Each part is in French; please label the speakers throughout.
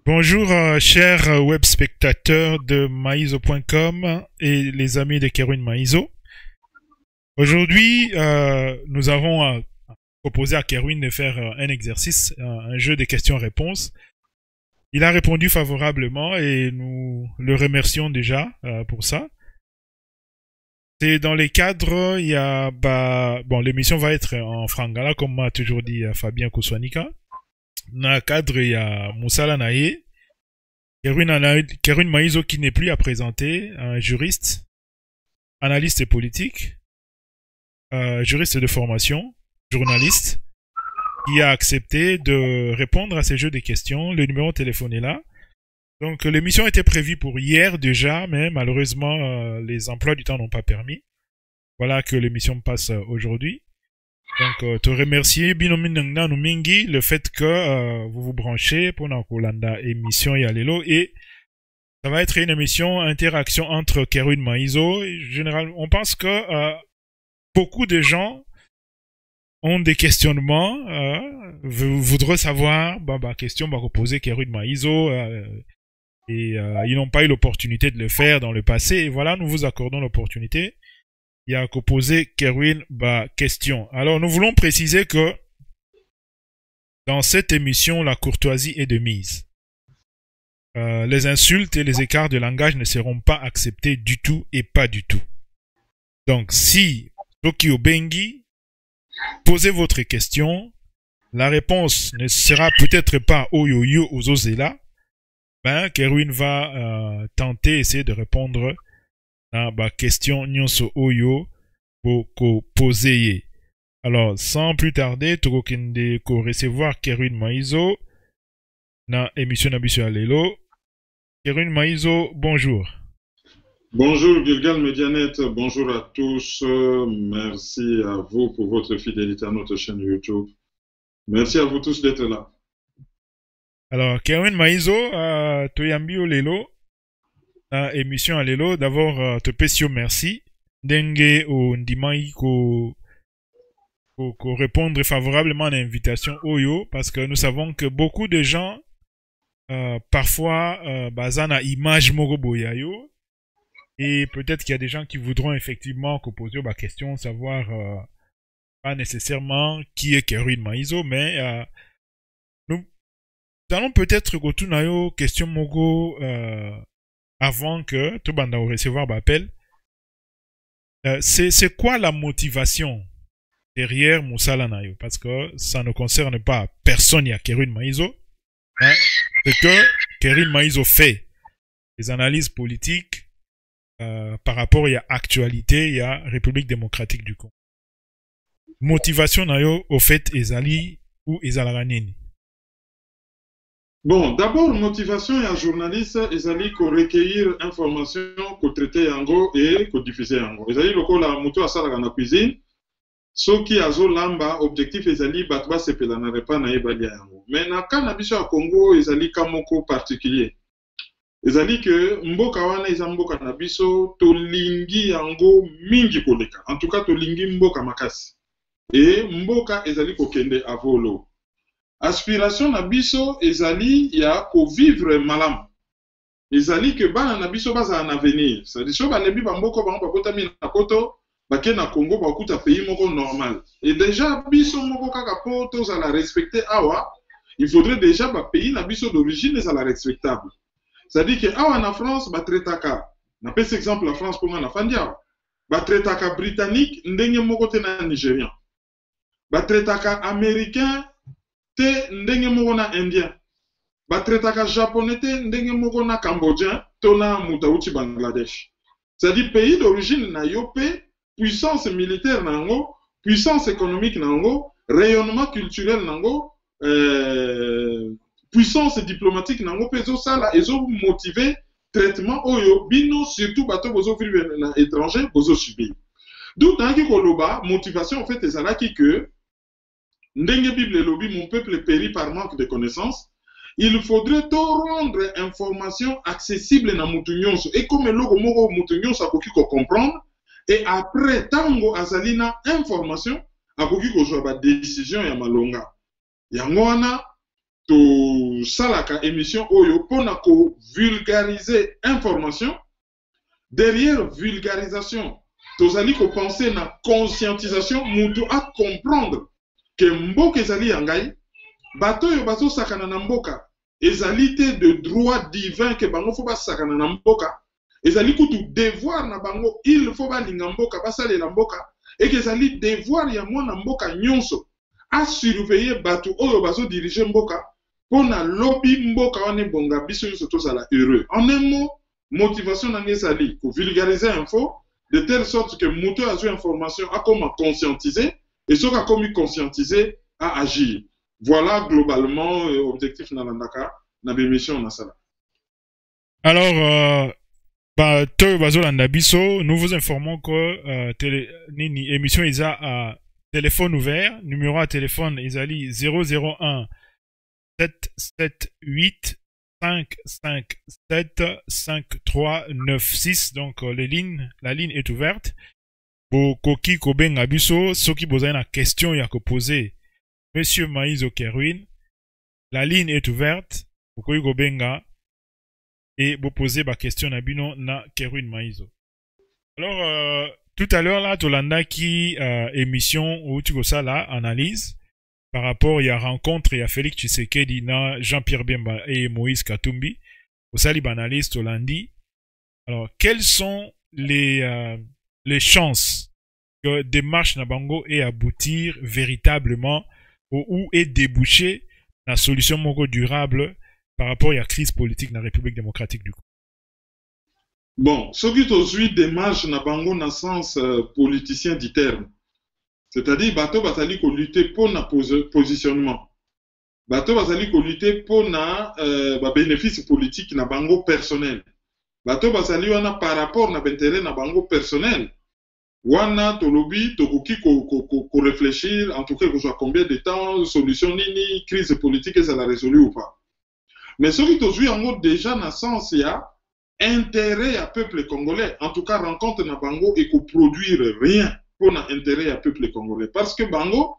Speaker 1: Bonjour, chers web spectateurs de Maizo.com et les amis de Kerwin Maizo. Aujourd'hui, nous avons proposé à Kerwin de faire un exercice, un jeu de questions-réponses. Il a répondu favorablement et nous le remercions déjà pour ça. C'est dans les cadres, il y a, l'émission va être en frangala, comme m'a toujours dit Fabien Kouswanika. Dans le cadre, il y a Moussala Naye, Kerwin Maizo qui n'est plus à présenter, un juriste, analyste politique, juriste de formation, journaliste, qui a accepté de répondre à ces jeux de questions. Le numéro de téléphone est là. Donc l'émission était prévue pour hier déjà, mais malheureusement les emplois du temps n'ont pas permis. Voilà que l'émission passe aujourd'hui. Donc te remercier Binominangna Numingi le fait que vous vous branchez pour Nakolanda émission Yalelo, et ça va être une émission interaction entre Kerwin Maizo. Généralement, on pense que beaucoup de gens ont des questionnements, voudraient savoir question poser Kerwin Maizo, et ils n'ont pas eu l'opportunité de le faire dans le passé, et voilà, nous vous accordons l'opportunité. Il y a qu'à poser Kerwin question. Alors nous voulons préciser que dans cette émission, la courtoisie est de mise. Les insultes et les écarts de langage ne seront pas acceptés du tout et pas du tout. Donc si Tokyo Bengi, posez votre question, la réponse ne sera peut-être pas Oyoyo aux Ozela, Kerwin va tenter, essayer de répondre à la question Nyonso Oyo pour poser. Alors, sans plus tarder, Tokokende ko recevoir Kerwin Maizo na émission Nabiso Alelo. Kerwin Maizo, bonjour.
Speaker 2: Bonjour Gilgal Medianet, bonjour à tous. Merci à vous pour votre fidélité à notre chaîne YouTube. Merci à vous tous d'être là.
Speaker 1: Alors, Kerwin Maizo, Toyambi Olelo, émission Alelo, d'abord, te pèsio merci. Dengue au Ndimai ko répondre favorablement à l'invitation Oyo, parce que nous savons que beaucoup de gens, parfois, bazana image mogoboyayo, et peut-être qu'il y a des gens qui voudront effectivement poser la question, savoir pas nécessairement qui est Kerwin Maizo, mais nous allons peut-être go question mogo avant que tout banda recevoir l'appel. C'est quoi la motivation derrière Moussala Nayo? Parce que ça ne concerne pas personne, il y a Kerwin Maizo. C'est que Kerwin Maizo fait des analyses politiques par rapport à l'actualité, il y a République démocratique du Congo. Motivation Nayo, au fait, Ezali ou Ezalaranini?
Speaker 2: Bon, d'abord, motivation et un journaliste, Ezali ko recueillir information, ko traiter yango et ko diffuser yango. Ezali loko la moto asala na cuisine. Soki azo lamba, objectif ezali batba sepela na repa na yebali yango. Mais na kana biso ya Congo ezali kamoko particulier. Ezali que mboka wana eza mboka na biso tolingi yango mingi koleka. En tout cas tolingi mboka makasi. Et mboka ezali ko kende avolo. Aspiration na biso ezali ya ko vivre malam. Ezali que bana na biso baza na avenir. C'est-à-dire so balebi bamboko bango bakotami na koto bake na Congo bakuta pays moko normal. Et déjà biso moko kaka po toza la respecter awa, il faudrait déjà ba pays na biso d'origine ezala respectable. C'est-à-dire que awa na France ba tretaka. Na pese exemple la France pour na fandia. Ba tretaka britannique ndenge moko te na nigérian. Ba tretaka américain te ndenge moko na indien. Batretaka japonais te ndenge moko na cambodgien to na mutauchi Bangladesh. C'est-à-dire pays d'origine na yo pe, puissance militaire nango, puissance économique nango, rayonnement culturel nango, puissance diplomatique nango pe zo sala ezo motiver traitement oyo bino surtout bato bozo vivre na étranger bozo subir. D'où tanki koloba motivation en fait ezalaki que ndenge Bible lobby, mon peuple périt par manque de connaissances. Il faudrait tout rendre information accessible na mutu nyonso. Et comme logo moko mutu nyonso akoki ko comprendre, et après tango azalina information akoki ko joa ba décision ya malonga. Yango wana tosalaka émission oyo mpona vulgariser information. Derrière vulgarisation tozali penser na conscientisation, mutu a comprendre que mboka ezali ya ngai, bato oyo bazosakana na mboka ezali te de droit divin que bango fo basakana na mboka, ezali kutu devoir na bango, il faut balinga mboka basalela mboka, et que ezali devoir ya mwana mboka nyonso a surveiller bato oyo bazodiriger mboka mpona lobi mboka wana ebonga biso nyonso tozala heureux. En un mot, motivation na ngai ezali ko vulgariser info de telle sorte que mutu azwi information akoma conscientiser, et soki akomi conscientiser à agir. Voilà globalement objectif na landaka na bémission na sala.
Speaker 1: Alors to bazolanda biso, nous vous informons que émission isa à téléphone ouvert, numéro à téléphone ezali 001 778 557 5396. Donc la ligne est ouverte. Koki kobenga biso soki bozali na question ya ko poser Monsieur Maïzo Kerwin, la ligne est ouverte. Koki kobenga et vous posez ma question na bino na Kerwin Maïzo. Alors tout à l'heure là tolanda qui émission où tu ça là analyse par rapport il y a rencontre il y a Félix Tshisekedi na Jean-Pierre Bemba et Moïse Katumbi au sali analyse tolandi. Alors quelles sont les chances que démarche na bango et aboutir véritablement ou et déboucher la solution moko durable par rapport à la crise politique dans la République démocratique du Congo?
Speaker 2: Bon, ce qui est démarche na bango na sens politicien du terme. C'est-à-dire, bato bazali ko lutter pour na positionnement. Bato bazali ko lutter pour na bénéfice politique na bango personnel. Bato bazali wana par rapport na intérêt na bango personnel. Wana tolobi tokoki ko réfléchir en tout cas que soit combien de temps solution nini crise politique ça la résolu ou pas. Mais ce qui est en déjà dans le sens, il y a intérêt à peuple congolais. En tout cas, rencontre na bango et qu'on produire rien pour l'intérêt à peuple congolais. Parce que bango,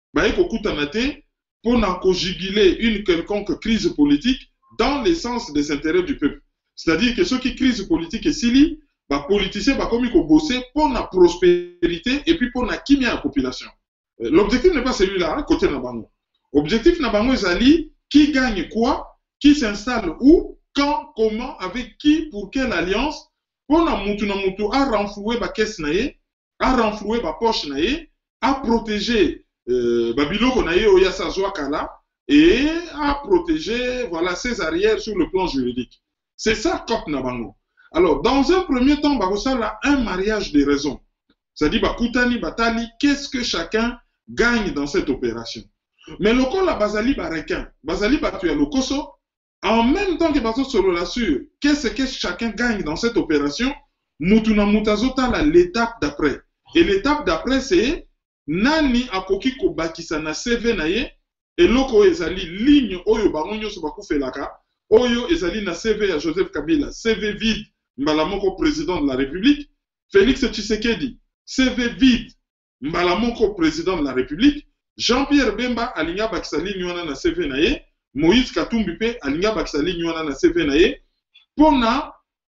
Speaker 2: pour juguler une quelconque crise politique dans le sens des intérêts du peuple. C'est-à-dire que ceux qui crise politique et sili, les politiciens comme ils bosser pour la prospérité et puis pour la kimia à la population. L'objectif n'est pas celui-là, côté na bango. L'objectif na bango est ali qui gagne quoi? Qui s'installe où, quand, comment, avec qui, pour quelle alliance, pour na mutu à renflouer ba caisse naie, à renflouer ba poche naie, à protéger Babylone naie oya sa kala et à protéger voilà ses arrières sur le plan juridique. C'est ça Kop Nabango. Alors dans un premier temps, ça là un mariage des raisons. C'est-à-dire bakutani batali, qu'est-ce que chacun gagne dans cette opération. Mais le col la bazali barequin, bazali batu ya lokoso. En même temps que Bazo Solo l'assure, qu'est-ce que chacun gagne dans cette opération? Mutuna Mutazota l'étape d'après. Et l'étape d'après, c'est Nani Akoki Kobakisa na CV naye, et loko ezali ligne Oyo Baronyo Sobaku Felaka, Oyo ezali na CV à Joseph Kabila, CV vide, Mbalamoko président de la République, Félix Tshisekedi, CV vide, Mbalamoko président de la République, Jean-Pierre Bemba Alinga Bakisa ligne wana na CV naye, Moïse Katumbi pe alinga bakisali nywana na CV naye pona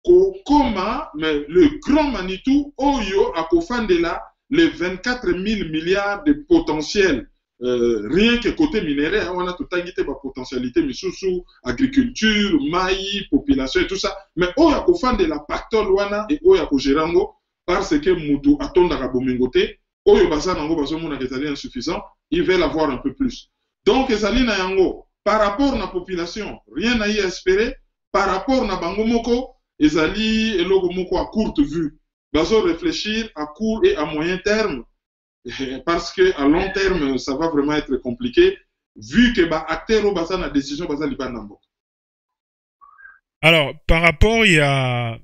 Speaker 2: koma mais le grand Manitou oyo akofandela les 24 000 milliards de potentiel rien que côté minéraire on a tout tangité ba potentialité misusu agriculture maïs population et tout ça mais oyo akofandela pactole wana et oyo akogerango parce que mutu atondaka bomingote oyo basa nango bazomona kezali insuffisant ils veulent avoir un peu plus donc ezali na yango. Par rapport à la population, rien à y espérer. Par rapport à Bango Moko, ezali elogo moko à courte vue. Bazo réfléchir à court et à moyen terme. Parce que à long terme, ça va vraiment être compliqué. Vu que ba acteur basa na décision basa liba nambo.
Speaker 1: Alors, par rapport, il y a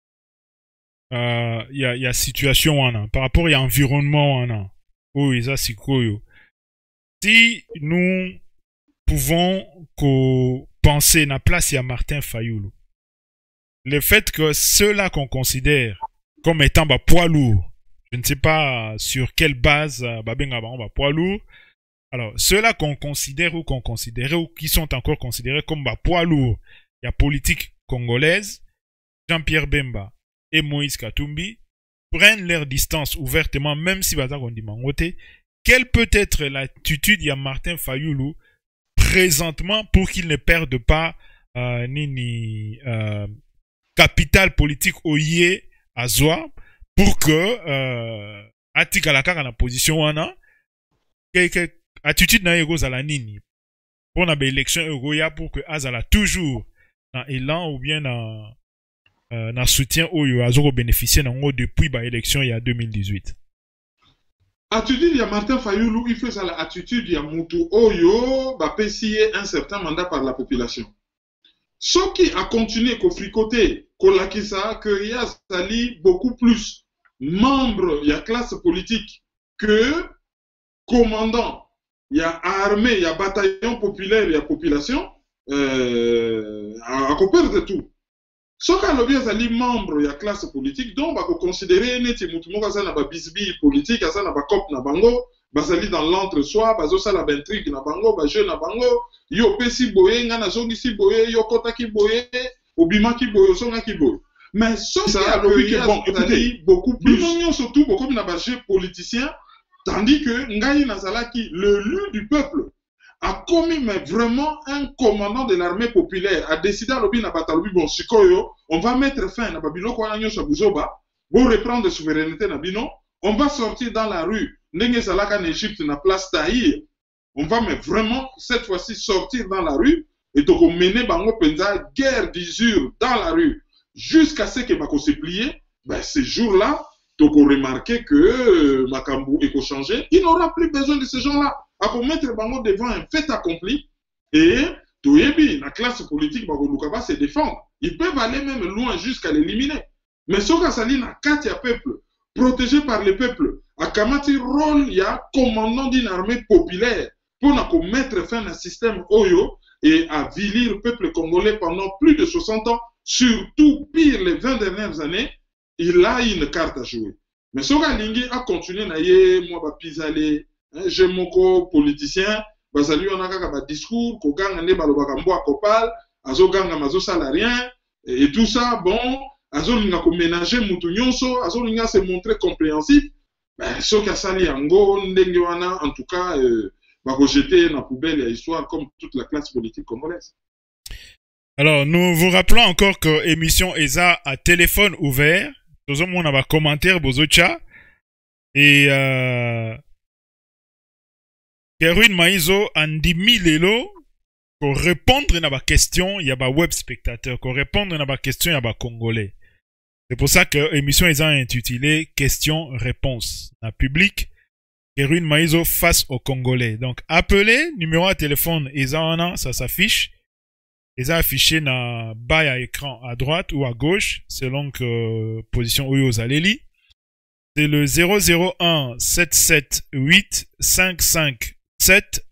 Speaker 1: situation wana. Par rapport, il y a environnement wana. Oh, isa sikoyo. Si nous pouvons penser na place ya Martin Fayoulou. Le fait que ceux-là qu'on considère comme étant poids lourd, je ne sais pas sur quelle base babenga poids lourd, Alors, ceux-là qu'on considère ou qu'on considérait ou qui sont encore considérés comme poids lourd, il y a politique congolaise, Jean-Pierre Bemba et Moïse Katumbi prennent leur distance ouvertement, même si Baza Kondimangote. Quelle peut être l'attitude de Martin Fayoulou présentement pour qu'il ne perde pas capital politique au Yé à Zoa pour que Atika la kaka na position wana attitude na ego za la nini pour na élection egoya pour que azala toujours na élan ou bien na soutien oyo azoko bénéficier nango depuis ba élection il y a 2018.
Speaker 2: Attitude ya Martin Fayoulou, il fait ça la attitude ya Moutou Oyo, ba pesiye un certain mandat par la population. Ce qui a continué qu'au fricoté, qu'au lakisa, qu'il y a sali beaucoup plus membres, il y a classe politique que commandant, il y a armée, il y a bataillon populaire, il y a population, à copier de tout. Ce qui a le sali membre, il y a classe politique, donc on va considérer neti mutumoka ça na ba bisbi politique, ça na ba cop na bango, basali dans l'entre-soi, bazo ça la intrigue na bango, ba jeu na bango, yo pesi boye, nga na zongi si boye, yo kota ki boye, obima ki boye, songa ki boye. Mais ce qui a le bon, écoutez, beaucoup plus, surtout beaucoup na ba jeu politicien, tandis que Ngaï Nazalaki, le lieu du peuple, a commis mais vraiment un commandant de l'armée populaire, a décidé à l'obi na batalobi bon sikoyo, on va mettre fin na babilo kwa nanyo shabuzoba, pour reprendre la souveraineté na bino, on va sortir dans la rue, n'enge zalaka en Égypte na place Tahir, on va mais vraiment cette fois-ci sortir dans la rue et donc mener bango penza guerre d'usure dans la rue jusqu'à ce que bako se plier. Ben ces jours-là, donc on remarquait que Makambu est changé, il n'aura plus besoin de ces gens-là. À mettre bango devant un fait accompli et Toyebi, la classe politique va se défendre. Ils peuvent aller même loin jusqu'à l'éliminer. Mais ce que ça dit, na katia peuple, protégé par le peuple, à Kamati rôle, il y a commandant d'une armée populaire pour mettre fin à un système Oyo et à vilir le peuple congolais pendant plus de 60 ans, surtout pire les 20 dernières années, il a une carte à jouer. Mais ce que Lingi a continué, moi, ba pisale, je moko politicien, basali on a kaka discours, koganga ne balobaka mbo akopal, azoganga mazo salarien, et tout ça, bon, azolinga ko ménager mutu nyonso, azolinga se montrer compréhensif, ben, ce qu'a sali yango, ndenge wana, en tout cas, bako jeter na poubelle la histoire comme toute la classe politique congolaise.
Speaker 1: Alors, nous vous rappelons encore que émission ESA à téléphone ouvert, nous avons un commentaire, bozocha, et Kerwin Maïzo andimi lelo pour répondre à ma question, il y a ba web spectateur, pour répondre à ma question, il y a ba congolais. C'est pour ça que l'émission est intitulée questions-réponses. En public, Kerwin Maïzo face aux Congolais. Donc, appelez, numéro de téléphone, ça s'affiche. Ils ont affiché na bas à écran à droite ou à gauche, selon que position où vous allez lire. C'est le 001 778 557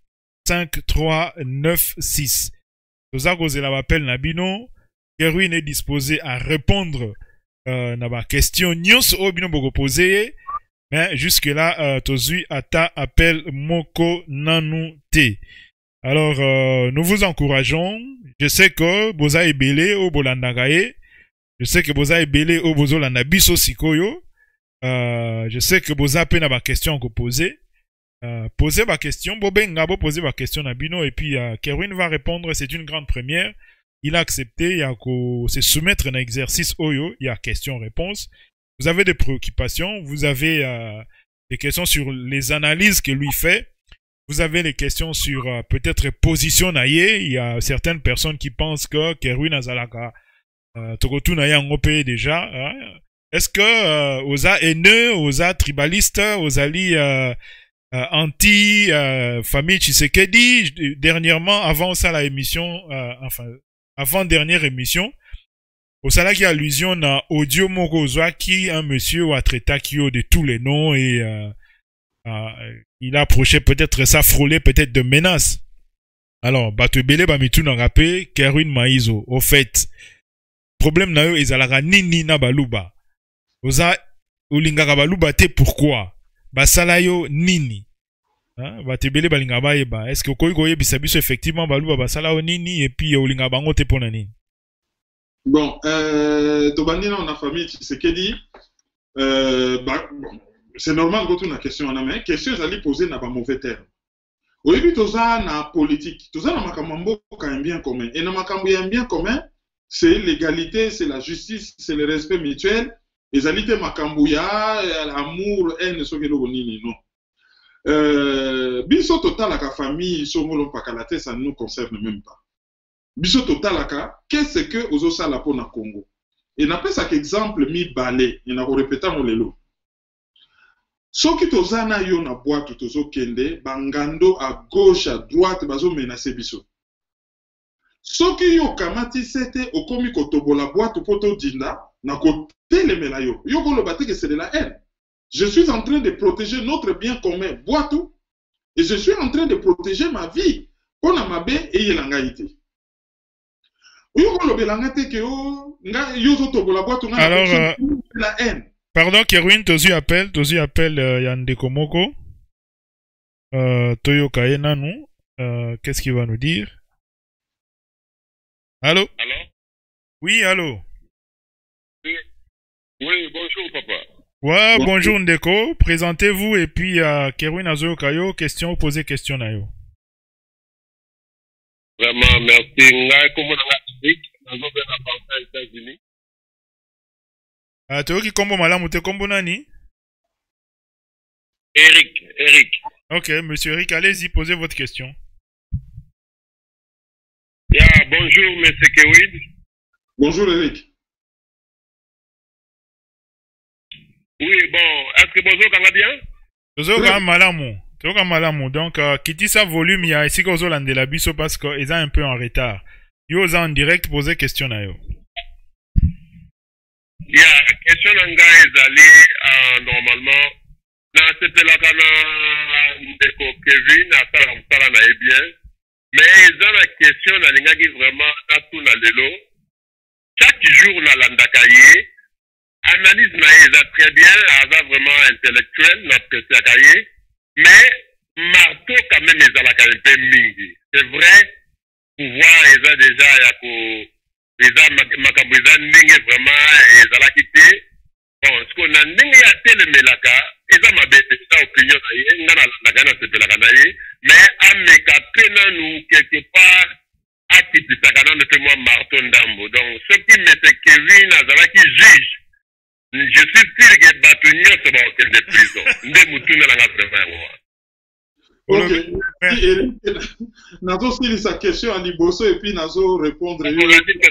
Speaker 1: 5396. Vous avez la appel Nabino. Kerwin est disposé à répondre na ba question nyos o bino boko poser. Mais jusque là, tozui ata appel moko nanu te. Alors, nous vous encourageons. Je sais que boza ebele o bolandagaye. Je sais que boza ebele o bozolanda biso sikoyo. Je sais que boza pe na ba question ko poser. Posez ma question. Bobenga bo poser ma question na bino et puis Kerwin va répondre. C'est une grande première. Il a accepté. Il y a ko se soumettre un exercice oyo. Il y a question-réponse. Vous avez des préoccupations. Vous avez des questions sur les analyses que lui fait. Vous avez les questions sur peut-être position naye. Il y a certaines personnes qui pensent que Kerwin Azalaka Togotu naye ngopé déjà. Est-ce que osa haineux, osa tribaliste, osali anti famille Tshisekedi dernièrement avant ça la émission enfin avant dernière émission osala qui allusion na audio moko ozwa qui un monsieur ou a traité kio de tous les noms et il a approché peut-être ça frôlait peut-être de menaces. Alors, Batebele Bamitu n'a rappelé Kerwin Maïzo. Au fait, problème na yo ezalaka nini na baluba. Oza ulingaka baluba te pourquoi? Basala yo nini? batebele balinga bayeba est-ce que okoki koyebisa biso effectivement baluba basala nini et puis olinga bango te mpona nini?
Speaker 2: Bon, tobandi na na famille Tshisekedi, bon, c'est normal que tu na question na mais question ezali poser na ba mauvais terme. Oyebi toza na politique, toza na makambo mboka ya bien commun. Et na makambo ya bien commun, c'est l'égalité, c'est la justice, c'est le respect mutuel. Ezali te makambo ya l'amour, haine soki eloko nini non. Biso totalaka famille songolo pakalate, ça ne nous concerne même pas. Biso totalaka, qu'est-ce que ozosala po na Congo? Et n'appelle ça qu'exemple mi balé, et na répéta mon lelo. Soki tozana yo na boîte tozo kende, bangando à gauche, à droite, bazo menacer biso. Soki yo kamati sete okomi kotobola boîte poto dinda, na kote le melayo. Yo ko lo bate que c'est de la haine. Je suis en train de protéger notre bien commun, boîte, et je suis en train de protéger ma vie. On a ma baie et yelangaïté. Alors,
Speaker 1: la haine. Pardon, Kerwin, tozu appel Yande Komoko. Toyo Kayenanu. Qu'est-ce qu'il va nous dire? Allô?
Speaker 3: Allô?
Speaker 1: Oui, allô?
Speaker 3: Oui, bonjour, papa.
Speaker 1: Ouais, bonjour Ndeko. Présentez-vous et puis Kerwin Azoyo Kayo, question, posez question na yo.
Speaker 3: Vraiment, merci. Ngai kombo na Afrique, nazo bena parta aux États-Unis.
Speaker 1: Toyoki kombo malamu te kombo nani?
Speaker 3: Eric.
Speaker 1: Ok, monsieur Eric, allez-y, posez votre question.
Speaker 3: Yeah, bonjour, monsieur Kewin.
Speaker 2: Bonjour, Eric.
Speaker 3: Oui, bon, est-ce que bonjour, kanga bien?
Speaker 1: Bonjour, kanga malamu. Toka malamu. Donc, kiti sa volume, ya ici kozo landela biso parce que ils ont un peu en retard. Yo za en direct poser question na yo.
Speaker 3: Yeah, question nanga ezali normalement na sepelaka na ndeko Kevin asala msala na ye bien. Mais eza na question na lingaki vraiment na tuna lelo. Chaque jour na landaka ye, analyse na ye eza très bien, aza vraiment intellectuel na presiaka ye. Mais marteau quand même ezalaka un peu mingi. C'est vrai, pouvoir eza déjà yako eza makambo eza ndenge vraiment ezalaki te. Bon, ce qu'on a ndenge ya telemelaka eza mabe eza opinion na ye nga nalandaka na sepelaka na ye, mais ameka pe nanu quelque part akitisaka nanu pe mwa marteau ndambo. Donc soki mese Kevin azalaki juge, je suis sûr que bato nyonso baokende prison nde mutuna nanga vraiment yango.
Speaker 2: Ok, nazo silisa question à liboso et puis nazo répondre yo.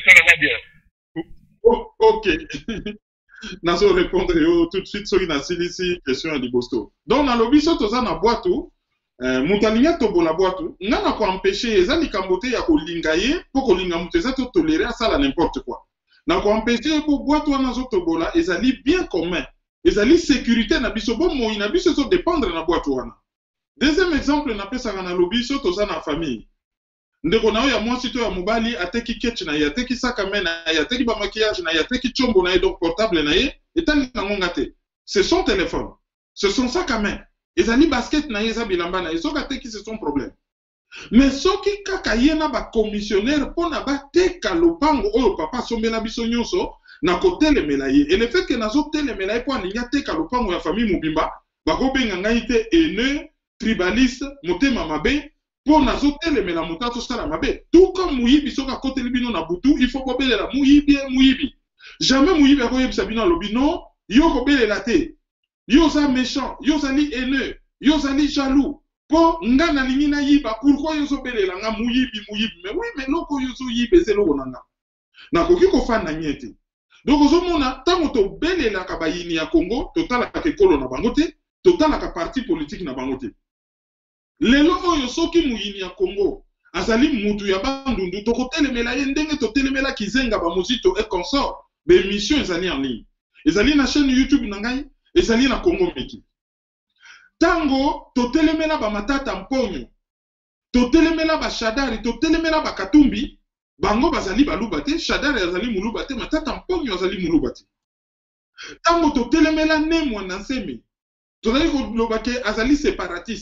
Speaker 2: Ok, nazo répondre yo tout de suite soki na silisi question à liboso. Donc na lobiso toza na boîte mutalinga tobola boîte nga na ko empêcher eza likambo te ya kolinga ye po kolinga mutu eza to tolérer asala n'importe quoi. Na ko empêcher po boîte wana zo tobola ezali bien commun, ezali sécurité na biso bo moi na biso so dépendre na boîte wana. Deuxième exemple, na pesa na lobi so toza na famille. Ndeko na yo ya mwasi to ya mobali ateki ketch na ye, ateki sakame na ye, ateki ba maquillage na ye, ateki chombo na ye, donc portable na ye, etali na ngonga te. C'est son téléphone. C'est son sac à main. Ezali basket na ye, eza bilamba na ye, so ateki c'est son problème. Mais soki kaka ye na ba commissionnaire pona ba teka lopango oyo papa sombela biso nyonso na kotelemela ye. Et le fait que nazo telemela ye po alinga teka lopango ya famille mobimba, bako benga ngai te ene tribaliste, motema mabe, pour nazo telemela motato sala mabe. Tout comme muyibi soka kote libino na butu, il faut kobele la muyibi. Jamais muyibi ako yebisa bino lobi non, yo kobele la te. Yo za méchant, yo zali haineux, yo zali jaloux. Po nga na lingi na yiba, pourquoi yo so bele la nga muyibi. Mais oui, mais loko yo so yibe se loko nanga. Na koki ko fa na nyete. Donc ozo mona tango to bele la kabayini ya Congo, totala ka kolo na bangote, totala ka parti politique na bangote. Lelo oyo soki muyini ya Congo azali mutu ya bandundu tokotelemela ye ndenge totelemela kizenga ba muzito et consort be émission ezali en ligne ezali na chaîne YouTube na ngai ezali na Congo Meki tango totelemela ba matata mponyo totelemela ba Shadari totelemela ba Katumbi bango bazali baluba te Shadari azali muluba te matata mponyo azali muluba te tango totelemela Nemwa na Nsemi tozali kolobake azali séparatiste.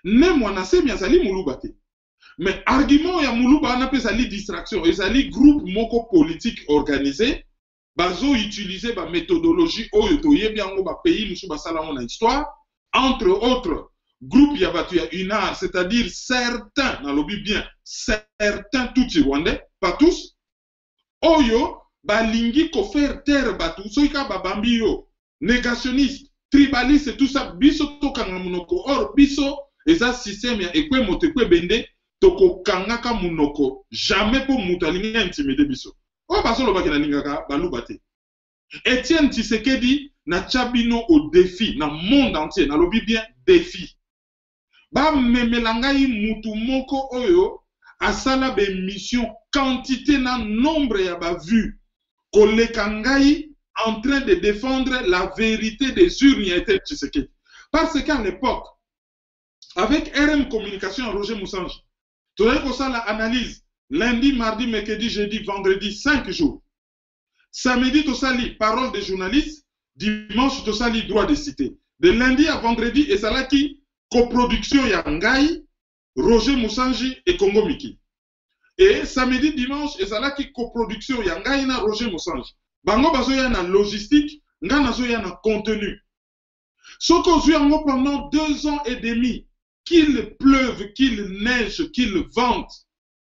Speaker 2: ne mwana semi azali muluba te. Mais argument ya muluba na pe zali distraction, ezali groupe moko politique organisé, bazo utiliser ba méthodologie oyo toyebi yango ba pays musu basala na histoire, entre autres groupe ya batu ya UNAR, c'est-à-dire certains, nalobi bien, certains tout rwandais, pas tous, oyo balingi ko faire taire batu, soika babambi yo, négationniste, tribaliste et tout ça, biso tokanga munoko, or biso, eza système ya ekwe motekwe bende, toko kangaka munoko, jamais pour mutalingi intimider biso. O baso lo bakena lingaka, balu bate. Etienne Tshisekedi na tchabino au défi, na monde entier, na lobi bien défi. Ba memelangai mutu moko oyo, asala be mission, quantité na nombre ya ba vu, kolekangai en train de défendre la vérité des urnes ya Etienne Tshisekedi. Parce qu'à l'époque, avec RM Communication à Roger Moussange, tu as eu ça l'analyse lundi, mardi, mercredi, jeudi, vendredi, 5 jours. Samedi, tu as lu parole des journalistes, dimanche, tu as lu droit de cité. De lundi à vendredi, et ça là qui coproduction Yangai, Roger Moussange et Congo Miki. Et samedi, dimanche, et ça là qui coproduction Yangai na Roger Moussange. Bango bazo ya na logistique, nga nazo ya na contenu. Soko zuyango pendant 2 ans et demi, qu'il pleuve, qu'il neige, qu'il vente,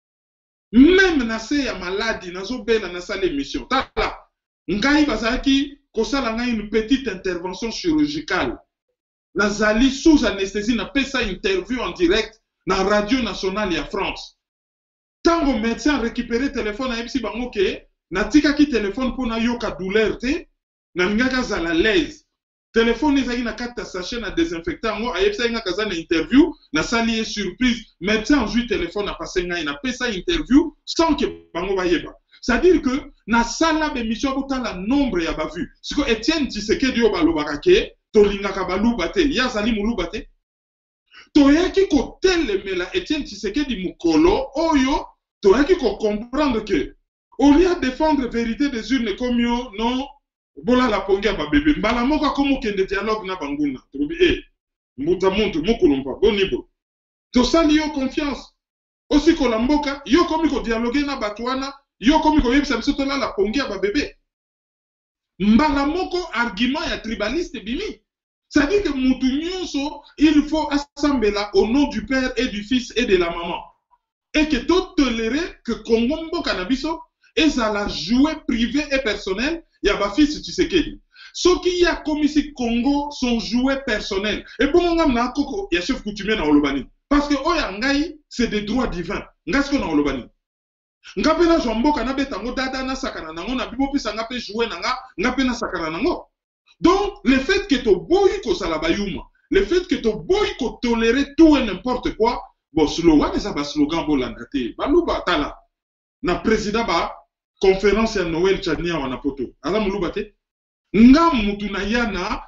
Speaker 2: même nase ya maladie, nazo bela nasa l'émission. Tala, ngai bazaki, kosala ngai une petite intervention chirurgicale. Nazali sous anesthésie, na pesa interview en direct, na radio nationale ya France. Tango médecin récupéré téléphone à ebisi bango ke, na tika ki téléphone pour na yoka douleur te, na ngaka zala l'aise. Téléphone ezaki na kata sachet na désinfectant ngo ayebisa nga kaza na interview na sali surprise médecin enjui téléphone a passé nga na pesa interview sans que bango bayeba. C'est-à-dire que na sala be mission botala nombre ya ba vu. Siko Etienne Tshisekedi yo balobaka ke to lingaka baluba te ya zali muluba te. To yaki ko telemela Etienne Tshisekedi mukolo oyo to yaki ko comprendre que au lieu de défendre vérité des urnes comme yo non bola la pongia ba bébé mbala moka komo kende dialogue na banguna trobi muta muntu mukulumpa bonibo to sali yo confiance aussi ko la mboka yo komi ko dialoguer na batwana yo komi ko yebisa biso to la pongia ba bébé mbala moko argument ya tribaliste bimi. Ça dit que mutu nyonso il faut assembler au nom du père et du fils et de la maman et que tout tolérer que Congo mboka na biso et ça la jouer privé et personnel. Il y a ba fils Tshisekedi. Ce qui y a comme ici Congo sont jouets personnels. Et pour moi, il y a chef coutumier dans Olobani. Parce que Oyangai, c'est des droits divins. Ngas ko na Olobani. Ngape na jombo kana betango dada na sakana nango na bibo pisa ngape jouer nanga ngape na sakana nango. Donc le fait que to boy ko salabayuma, le fait que to boy ko tolérer tout et n'importe quoi, bon slogan ça ba slogan bolangate. Baluba tala. Na président ba conférence ya Noël Chania wana poto. Aza mulubate. Nga mutu na yana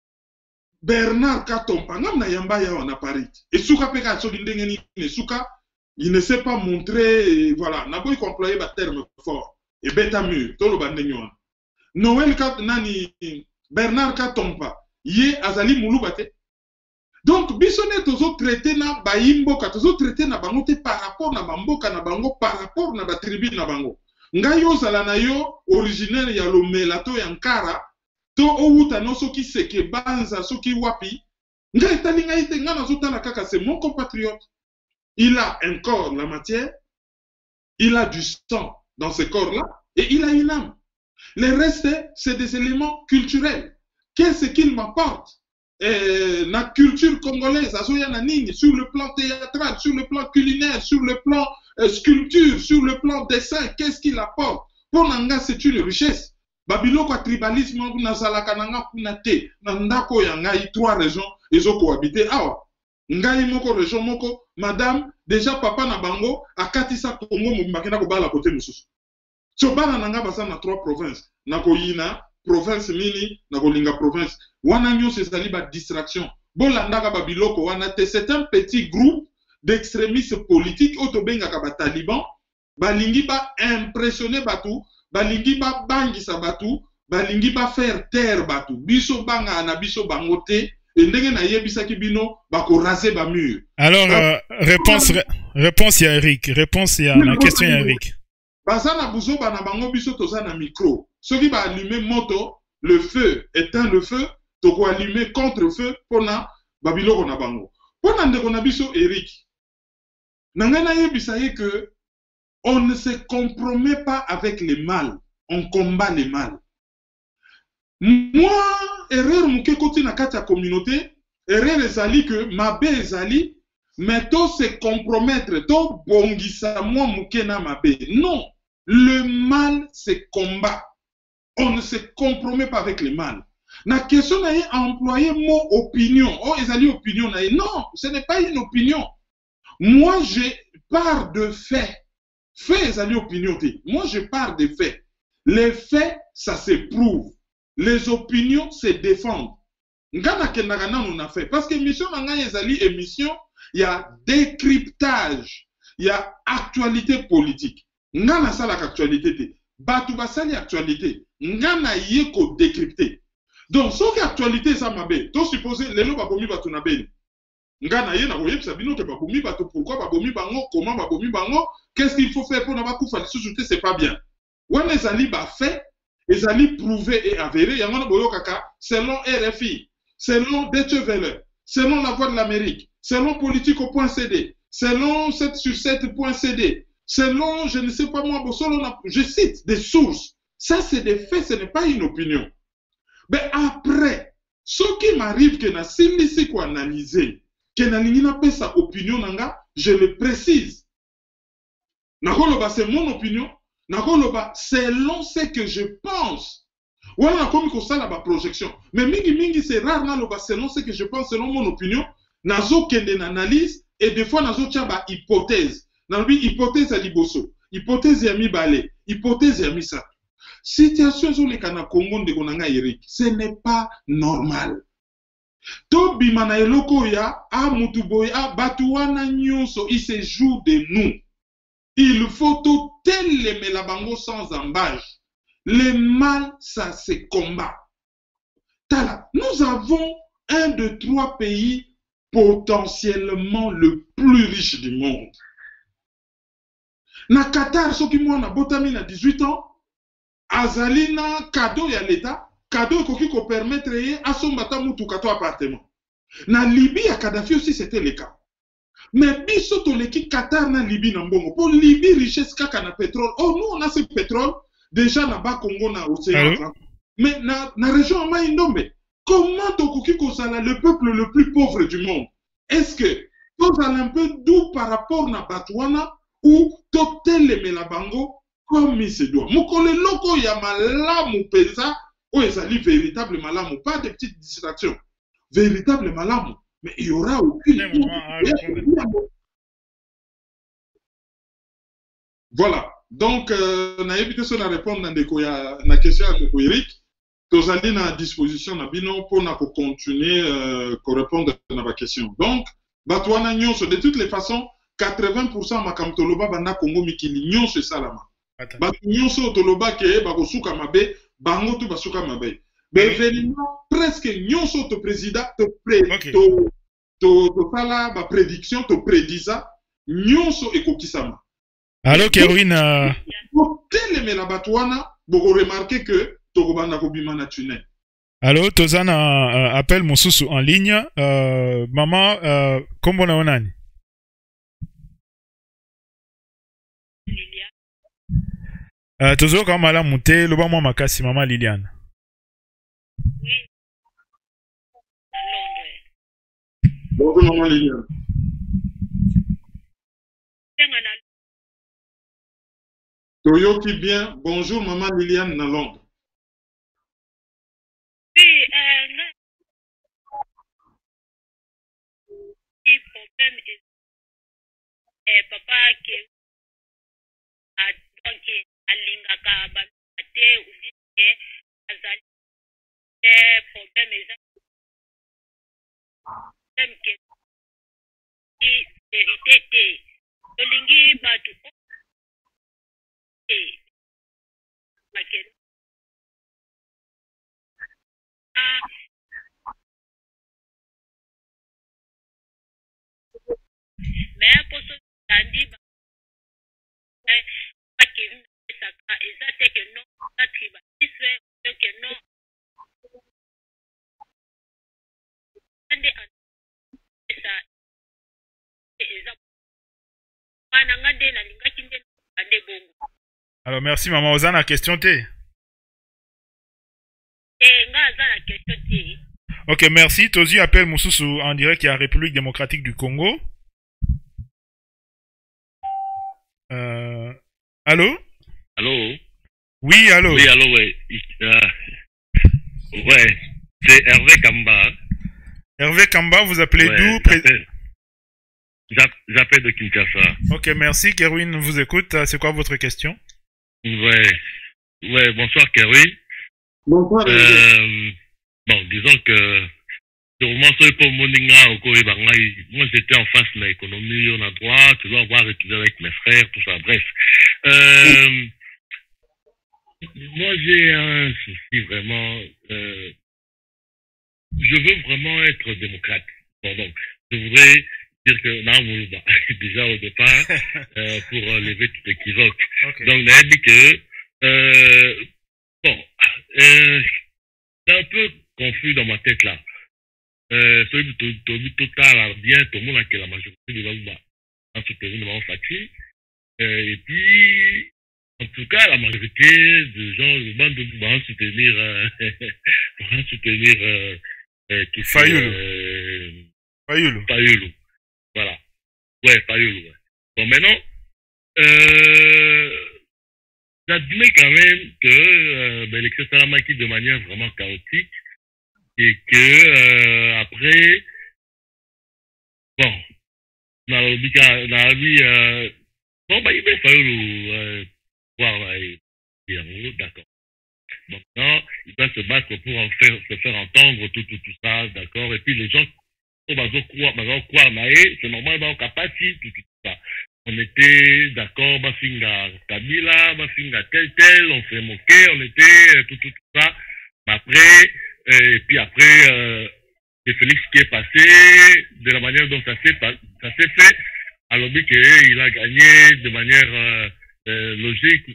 Speaker 2: Bernard Katompa. Nga na yamba ya wana Paris. Et souka peka so ndenge ni souka, il ne sait pas montrer, voilà. Na boy employer ba terme fort. Et beta mur. Tolo bandenge wana. Noël nani Bernard Katompa. Ye azali mulubate. Donc bisone tozo traité na bayimboka, tozo traité na bango te par rapport na bamboka na bango, par rapport na ba tribu na bango. Ngai yo zala na yo originaire ya Lomelato ya Nkara to outa no soki seke banza soki wapi ngai tali ngai te ngana zotala kaka c'est mon compatriote. Il a un corps la matière, il a du sang dans ce corps-là et il a une âme. Le reste c'est des éléments culturels. Qu'est-ce qu'il m'apporte? La culture congolaise, sur le plan théâtral, sur le plan culinaire, sur le plan sculpture, sur le plan dessin, qu'est-ce qu'il apporte? Pour Nanga, c'est une richesse. Babiloko tribalisme, Nazalaka Nanga Kunate, Nandako Yangai, 3 régions, ils ont cohabité. Ah, Ngai Moko, région Moko, madame, déjà papa Nabango, a Katisa Kongo, Moumakina Kobala côté Moussous. So Bana Nanga Basa na 3 provinces. Nakoyina, province Mini, Nakolinga province. Wananyo c'est saliba distraction. Bolandaka babiloko wanate, c'est un petit groupe d'extrémistes politiques autobenga kaba taliban, balingi ba impressionner batu, balingi ba bangisa batu, balingi ba faire taire batu. Biso banga na biso bangote, et ndenge na yebisaki bino bako raser ba mur.
Speaker 1: Alors réponse ya Eric, réponse ya la question ya Eric.
Speaker 2: Baza na buzo bana bango biso toza na micro. Soki ba allumer moto, le feu, éteint le feu, toko allumer contre feu pona babiloko na bango. Pona ndeko na biso Eric. Nanga na yebisa ye que on ne se compromet pas avec le mal, on combat le mal. Moi, erreur muke koti na kati ya communauté, erreur ezali que mabe ezali, mais to se compromettre, to bongisa moi muke na mabe. Non, le mal se combat. On ne se compromet pas avec le mal. La question na ye employer mot opinion. Oh, ezali opinion na ye. Non, ce n'est pas une opinion. Moi, je pars de faits. Faits ezali opinion te. Moi, je pars de faits. Les faits, ça se prouve. Les opinions se défendent. Ngana kenaka nanu na fait. Parce que émission nanga ezali émission, il y a décryptage, il y a actualité politique. Ngana sala actualité te. Batu basali actualité. Ngana ye ko décrypter. Donc, ce qui est actualité, ça m'a bé. Donc, supposé, les lots babomi batu na beni. Ngana ye na voye sabino ke babomi batu, pourquoi babomi bango, comment babomi bango, qu'est-ce qu'il faut faire pour n'a pas koufa sous-souté, c'est pas bien. Ouais, les ali ba fait, les ali prouvé et avéré, yangana boyo kaka, selon RFI, selon Deutsche Welle, selon la voix de l'Amérique, selon Politico.cd, selon 7 sur 7.cd, selon, je ne sais pas moi, je cite des sources. Ça, c'est des faits, ce n'est pas une opinion. Mais après, ce qui m'arrive que na simisi ko analyser, que na lingina pe sa opinion nanga, je le précise. Nakoloba c'est mon opinion, nakoloba selon ce que je pense. Voilà comme ko sala ba projection. Mais mingi c'est rare na loba selon ce que je pense, selon mon opinion, nazo kende na analyse et des fois nazo tia ba hypothèse. Na bi hypothèse ya liboso, hypothèse ya mibale, hypothèse ya misa. Situation sur les Kana Congo de Konanga Eric, ce n'est pas normal. To bimana eloko ya a mutuboya batuana nyonso, il se joue de nous. Il faut tout télémer la bango sans embâche. Le mal, ça se combat. Tala, nous avons un de 3 pays potentiellement le plus riche du monde. Na Qatar, ce qui moi na botami na 18 ans, azalina cadeau ya l'État, cadeau koki ko permettre ye asombata mutu kato appartement. Na Libye ya Kadhafi aussi c'était le cas. Mais biso to leki Qatar na Libye na mbongo. Pour Libye richesse kaka na pétrole. Oh nous on a ce pétrole déjà là-bas Congo na océan Atlantique. Mais na région ma Indombe, comment to koki ko sala le peuple le plus pauvre du monde? Est-ce que vous allez un peu doux par rapport na Batouana ou totel me la bango comme il se doit. Mokole loko ya malamu pesa, ou ezali véritable malamu, pas de petites distractions. Véritable malamu, mais il y aura aucune. Voilà. Donc, na évité ça na répondre dans na question à Eric. Tozali na disposition na bino pour na continuer répondre à ma question. Donc, batouana nyonso de toutes les façons 80% makambo toloba banda Congo mikili nyonso salama. Bato nyonso toloba ke bakosuka mabe, bango tu basuka mabe. Mais événement presque nyonso to président to fala ba prédiction to prédisa nyonso ekokisama.
Speaker 1: Alors Kerwin
Speaker 2: teleme la batouana boko remarquer que to banda ko bima na tunnel.
Speaker 1: Alors tozana appel mosusu en ligne maman kombo na onani? Toujours comme à la montée, le bon moment makasi maman Liliane.
Speaker 4: Oui, à Londres.
Speaker 2: Bonjour maman Liliane. Toyoki bien, bonjour maman Liliane na Londres.
Speaker 4: Oui, le problème est papa qui donc alingaka bate ubike azali problème ke vérité te tolingi batu makeni bandi bakevin esaka eza te ke non eza tribalisme to ke non ande esa eza wana ngade nalingaki nde ande bongo.
Speaker 1: Alors merci maman, oza na question te?
Speaker 4: Nga aza na question te.
Speaker 1: Ok, merci. Tozi appelle Moussousou en direct à République démocratique du Congo. Allô?
Speaker 3: Allô?
Speaker 1: Oui, allô?
Speaker 3: Oui, allô, ouais. Ouais, c'est Hervé Kamba.
Speaker 1: Hervé Kamba, vous appelez
Speaker 3: Ouais,
Speaker 1: d'où?
Speaker 3: J'appelle de Kinshasa.
Speaker 1: Ok, merci. Kerwin vous écoute. C'est quoi votre question?
Speaker 3: Ouais, bonsoir Kerwin.
Speaker 2: Bonsoir.
Speaker 3: Bon, disons que sûrement ceux pour Moninga au Korebangai, moi j'étais en face de l'économie, on a droit, tu dois avoir étudié avec mes frères, tout ça, bref. Moi j'ai un souci vraiment, je veux vraiment être démocrate. Bon, donc, je voudrais dire que non, déjà au départ, pour lever tout équivoque.
Speaker 1: Okay.
Speaker 3: Donc, on a dit que, bon, c'est un peu confus dans ma tête là. Celui total, bien, tout le monde a que la majorité de l'homme a soutenu devant Fatih. Et puis, en tout cas, la majorité de gens vont soutenir Fayoulou. Voilà. Ouais, Fayoulou. Ouais. Bon, maintenant, j'admets quand même que l'élection Salamaki de manière vraiment chaotique et que après, bon, dans la vie, bon, bah, il va falloir voir, d'accord. Maintenant, il va se battre pour se faire entendre tout ça, d'accord. Et puis les gens, c'est normal, dans capacité, tout ça. On était d'accord, Bafinga Kabila, Bafinga tel, on s'est moqué, on était tout ça. Mais après, et puis après, c'est Félix qui est passé, de la manière dont ça s'est fait, alors qu'il a gagné de manière logique.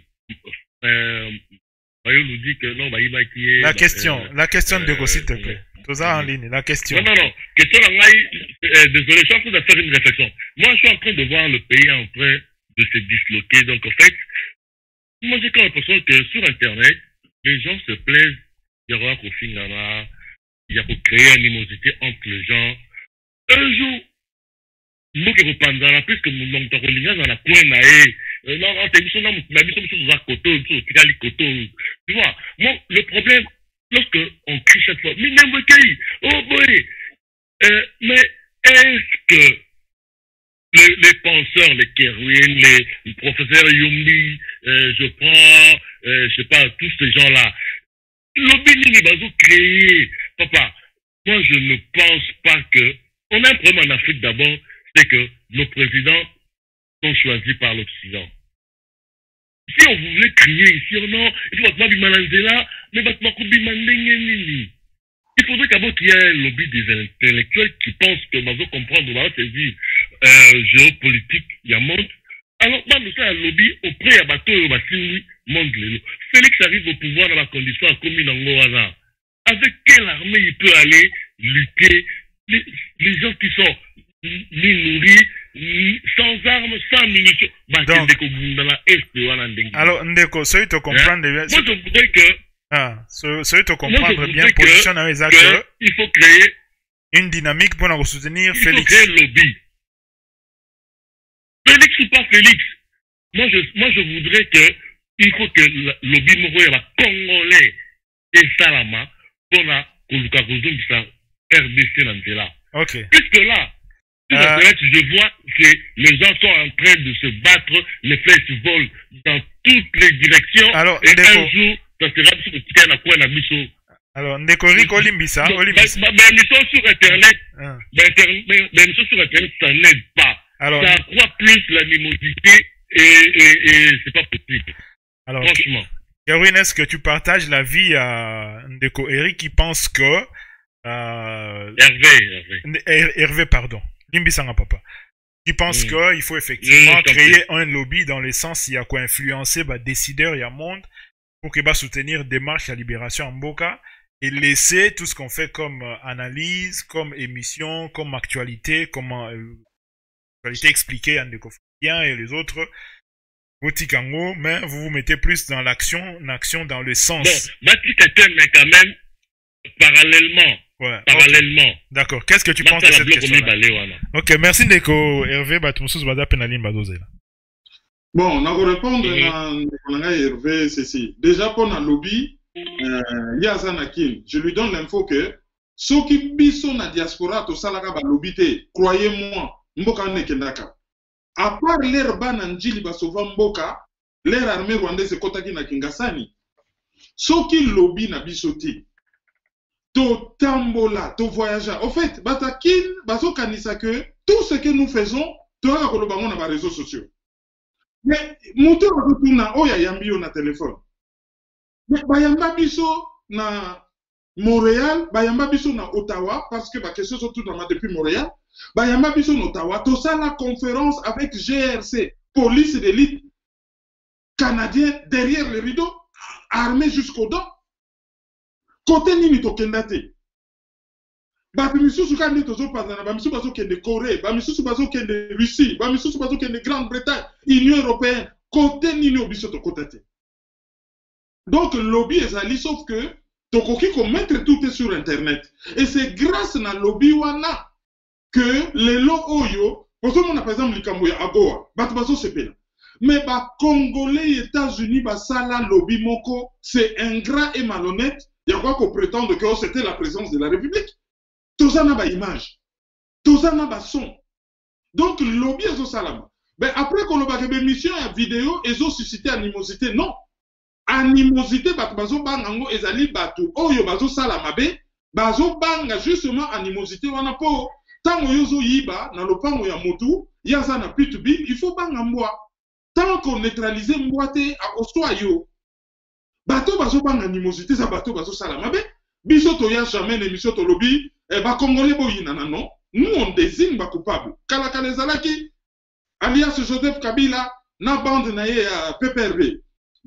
Speaker 3: Bayo nous dit que non, Baïba qui est...
Speaker 1: La question de s'il te plaît. Tout ça en ligne, la question.
Speaker 3: Non. Question désolé, je suis en train de faire une réflexion. Moi, je suis en train de voir le pays en train de se disloquer. Donc, en fait, moi, j'ai comme l'impression que sur Internet, les gens se plaisent. Il y aura qu'au final, il y a pour créer une animosité entre les gens. Un jour, moi, je reprends dans la piste que mon nom de dans la coin, non, c'est juste un côté, tu vois, moi, le problème, lorsque on crie chaque fois, oh boy, mais est-ce que les penseurs, les Kerwin, les professeurs Yumbi, je prends, je sais pas, tous ces gens-là, l'obéni n'est pas créé, papa, moi je ne pense pas que, on a un problème en Afrique d'abord, c'est que nos présidents sont choisis par l'Occident. Si on voulait crier ici, non, il faut pas bimalanzer là, mais il faudrait d'abord qu'il y ait un lobby des intellectuels qui pensent que Mazo comprendre, va saisir géopolitique, il y a monde. Alors, nous sommes un lobby auprès de bateau et de monde. Félix arrive au pouvoir dans la condition à commune en Goana. Avec quelle armée il peut aller lutter les gens qui sont ni nourris, sans armes, sans munitions.
Speaker 1: Alors, Ndeko, celui te comprendre bien.
Speaker 3: Moi, je voudrais que...
Speaker 1: celui te comprendre bien, position dans les acteurs.
Speaker 3: Il faut créer
Speaker 1: une dynamique pour nous soutenir Félix.
Speaker 3: Il faut créer le lobby. Félix ou pas Félix. Moi, je voudrais que il faut que le lobby mokoya congolais et salama pour la RDC dans là.
Speaker 1: Ok.
Speaker 3: Puisque là, sur Internet, je vois que les gens sont en train de se battre, les flèches volent dans toutes les directions.
Speaker 1: Alors,
Speaker 3: et un jour, ça sera sur le ticket à quoi on a mis sur.
Speaker 1: Alors, Ndekori, Olimbisa,
Speaker 3: mais mission sur Internet, mission sur Internet, ça n'aide pas. Alors, ça accroît plus l'animosité et c'est pas possible.
Speaker 1: Alors,
Speaker 3: franchement.
Speaker 1: Kerwin, est-ce que tu partages l'avis à Ndeko Eric qui pense que
Speaker 3: Hervé,
Speaker 1: pardon. Limbisanga papa. qui pense qu'il faut effectivement créer un lobby dans le sens il y a quoi influencer décideurs, il y a monde pour qu'il va soutenir des marches à libération en Mboka et laisser tout ce qu'on fait comme analyse, comme émission, comme actualité, comme actualité expliquée en quotidien et les autres. Boutikango, mais vous vous mettez plus dans l'action dans le sens.
Speaker 3: Bon, mais quand même, parallèlement.
Speaker 1: Ouais.
Speaker 3: Parallèlement.
Speaker 1: Okay. D'accord. Qu'est-ce que tu penses de cette question-là? Ok, merci Ndeko Hervé Batumusus Bada Penaline Badozela.
Speaker 2: Bon, on va répondre à Hervé ceci. Déjà pour le lobby, Yazanakin, je lui donne l'info que ceux qui biso na diaspora to salaka ba lobby te, croyez-moi, mboka nekendaka. À part l'air bananjili basova mboka, l'air armée rwandaise kotaki na Kingasani. Ceux qui lobby na bisoti. To tambola, to voyageur. Au fait, batakin, baso kanisa que tout ce que nous faisons, to aga kolobango na ba réseaux sociaux. Mais moto na oya yambi yo na téléphone. Mais bayamba biso na Montréal, bayamba biso na Ottawa parce que ba question sont tout depuis Montréal. Bayamba biso na Ottawa, to ça la conférence avec GRC, police d'élite canadien derrière le rideau, armé jusqu'aux dents. Côté nini tokenda te. Ba misusu kandi tozo pazana, ba misusu bazo kende Corée, ba misusu bazo kende Russie, ba misusu bazo kende Grande-Bretagne, Union européenne. Côté nini obiso to kotate. Donc le lobby ezali sauf que tokoki ko mettre tout sur internet. Et c'est grâce na lobby wana que les lo oyo, pour ça on a par exemple likambo ya Agoa, bat bazo sepela. Mais ba Congolais États-Unis ba sala lobby moko, c'est ingrat et malhonnête. Il y a quoi qu'on prétende que c'était la présence de la République. Tout ça n'a pas image. Tout ça n'a pas son. Donc, le lobby est au salama. Mais après qu'on a fait mission et vidéo, ils ont suscité animosité. Non. Animosité, bazo bangango, ezali batu. Oh, yo bazo salama be. Bazo banga justement animosité. Wana po. Tango yozo yiba, na lopango ya motu, yaza na pitubi, il faut banga mboa. Tant qu'on neutralise mboate, a oswa yo. Bateau bazo bang animosité ça bateau bazo salama be biso to ya jamais l'émission to lobby e ba congolais boyina non nous on désigne ba coupable kala kala zalaki alias Joseph Kabila na bande na ye ya PPRD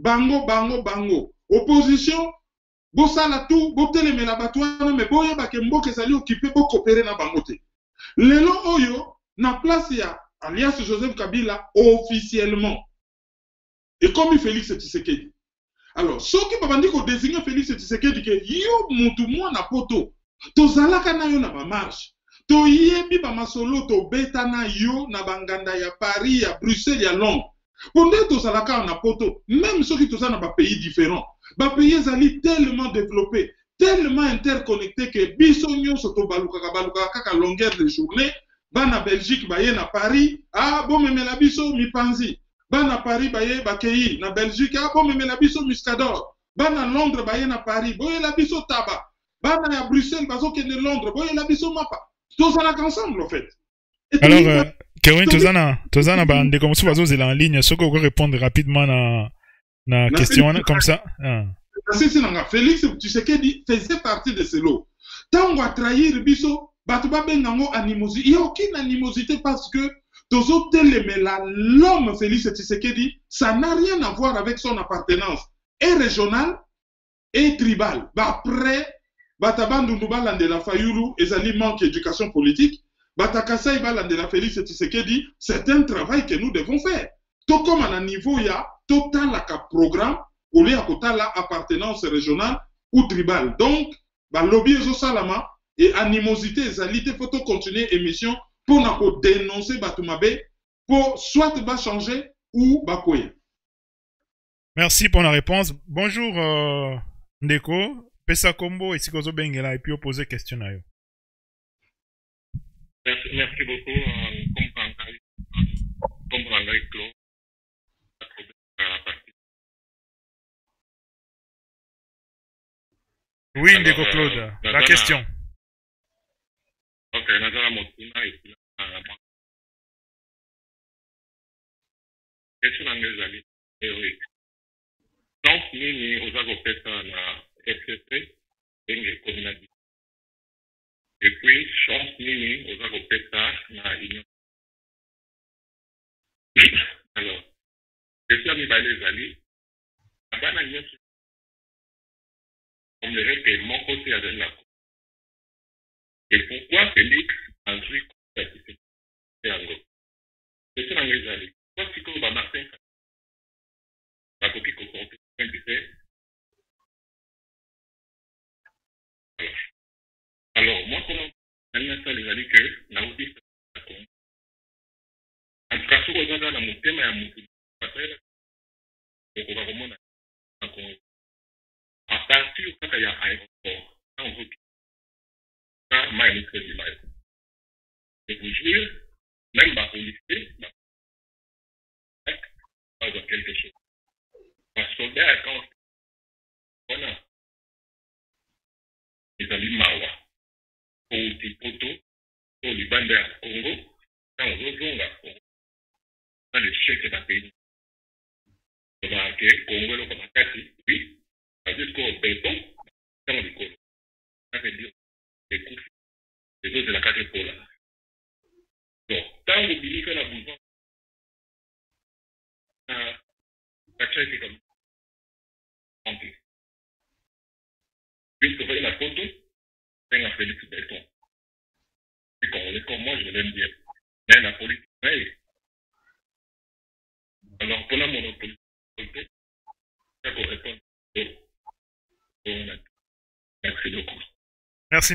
Speaker 2: bango opposition bo sala tout bo telemela batwana mais boye ba ke mboke sali occupé bo coopérer na bango te lelo oyo na place ya alias Joseph Kabila officiellement et comme Félix Tshisekedi. Alors, ceux qui peuvent dire qu'on désigne Félix Tshisekedi que yo mutu mwana poto, to zalaka na yo na ba marche, to yebi ba masolo to beta na yo na banganda ya Paris, ya Bruxelles, ya Londres. Pendant to zalaka na poto, même ceux qui to na ba pays différents, ba pays zali tellement développés, tellement interconnectés que biso nyonso to baluka kaka longueur de journée, ba na Belgique ba ye na Paris, ah bon memela biso mipanzi. Bana Paris baye bakei na Belgique a bon memela biso Muscador. Bana Londres baye na Paris boye la biso Taba. Bana ya Bruxelles bazo kende Londres boye la biso Mapa. Tous ensemble en fait.
Speaker 1: Alors Kevin Tozana bande comme ça bazo zela en ligne ce qu'on peut répondre rapidement na question comme ça.
Speaker 2: C'est nanga Félix Tshisekedi faisait partie de ce lot. Tango a trahir biso batuba bengango animosité. Il y a aucune animosité parce que l'homme Félix Tshisekedi, ça n'a rien à voir avec son appartenance et régionale et tribale. Après, Batabandundu Balandela Fayulu, ezali manque d'éducation politique. Batakasai Balandela Félix Tshisekedi, c'est un travail que nous devons faire. Tout comme à un niveau, il y a total programme, ou il y a total appartenance régionale ou tribale. Donc, lobby ezo salama et animosité ezali te faut continuer émission pour dénoncer Batumabe, pour soit va changer ou Bakoye.
Speaker 1: Merci pour la réponse. Bonjour Ndeko, Pesa Kombo et Sikozo Bengela et puis poser question à eux.
Speaker 3: Merci beaucoup. Comme Rangay Claude.
Speaker 1: Oui, Ndeko Claude, la question.
Speaker 3: Ok, Nazara Motuna et puis question anglaise théorique. Donc, nous avons fait la FCC, une communauté. Et puis, chance, nous avons fait la Union. Alors, question mibale ezali, abana nyonso, on dirait que mon côté a donné la cause. Et pourquoi Félix a joué contre la Tshisekedi yango? Question nango ezali, pourquoi sikoyo ba Martin bakoki kokonte te? Alors, moi, comment ça les a dit que la route en tout cas, ce qu'on a dans mon thème, il y a mon donc on va remonter à partir quand il y a un aéroport, quand on veut quand il y a une image. Et vous jure, même ma policier, pas de quelque chose. Un soldat, quand on a les amis Mawa, au Tipoto, au Liban de Congo, quand on rejoint dans le chèque d'un pays. On va que Congo le comme Kati, oui, jusqu'au béton, dans le col. Ça veut dire les coups, les autres de la carte pour là. Donc, tant que vous que la bouillon, la chèque est comme ça. Puisque vous voyez la photo, c'est un Félix Béton. C'est Congolais comme moi, je l'aime bien. Mais la politique, oui. Alors, pour la monopolie, ça correspond. Merci beaucoup.
Speaker 1: Merci.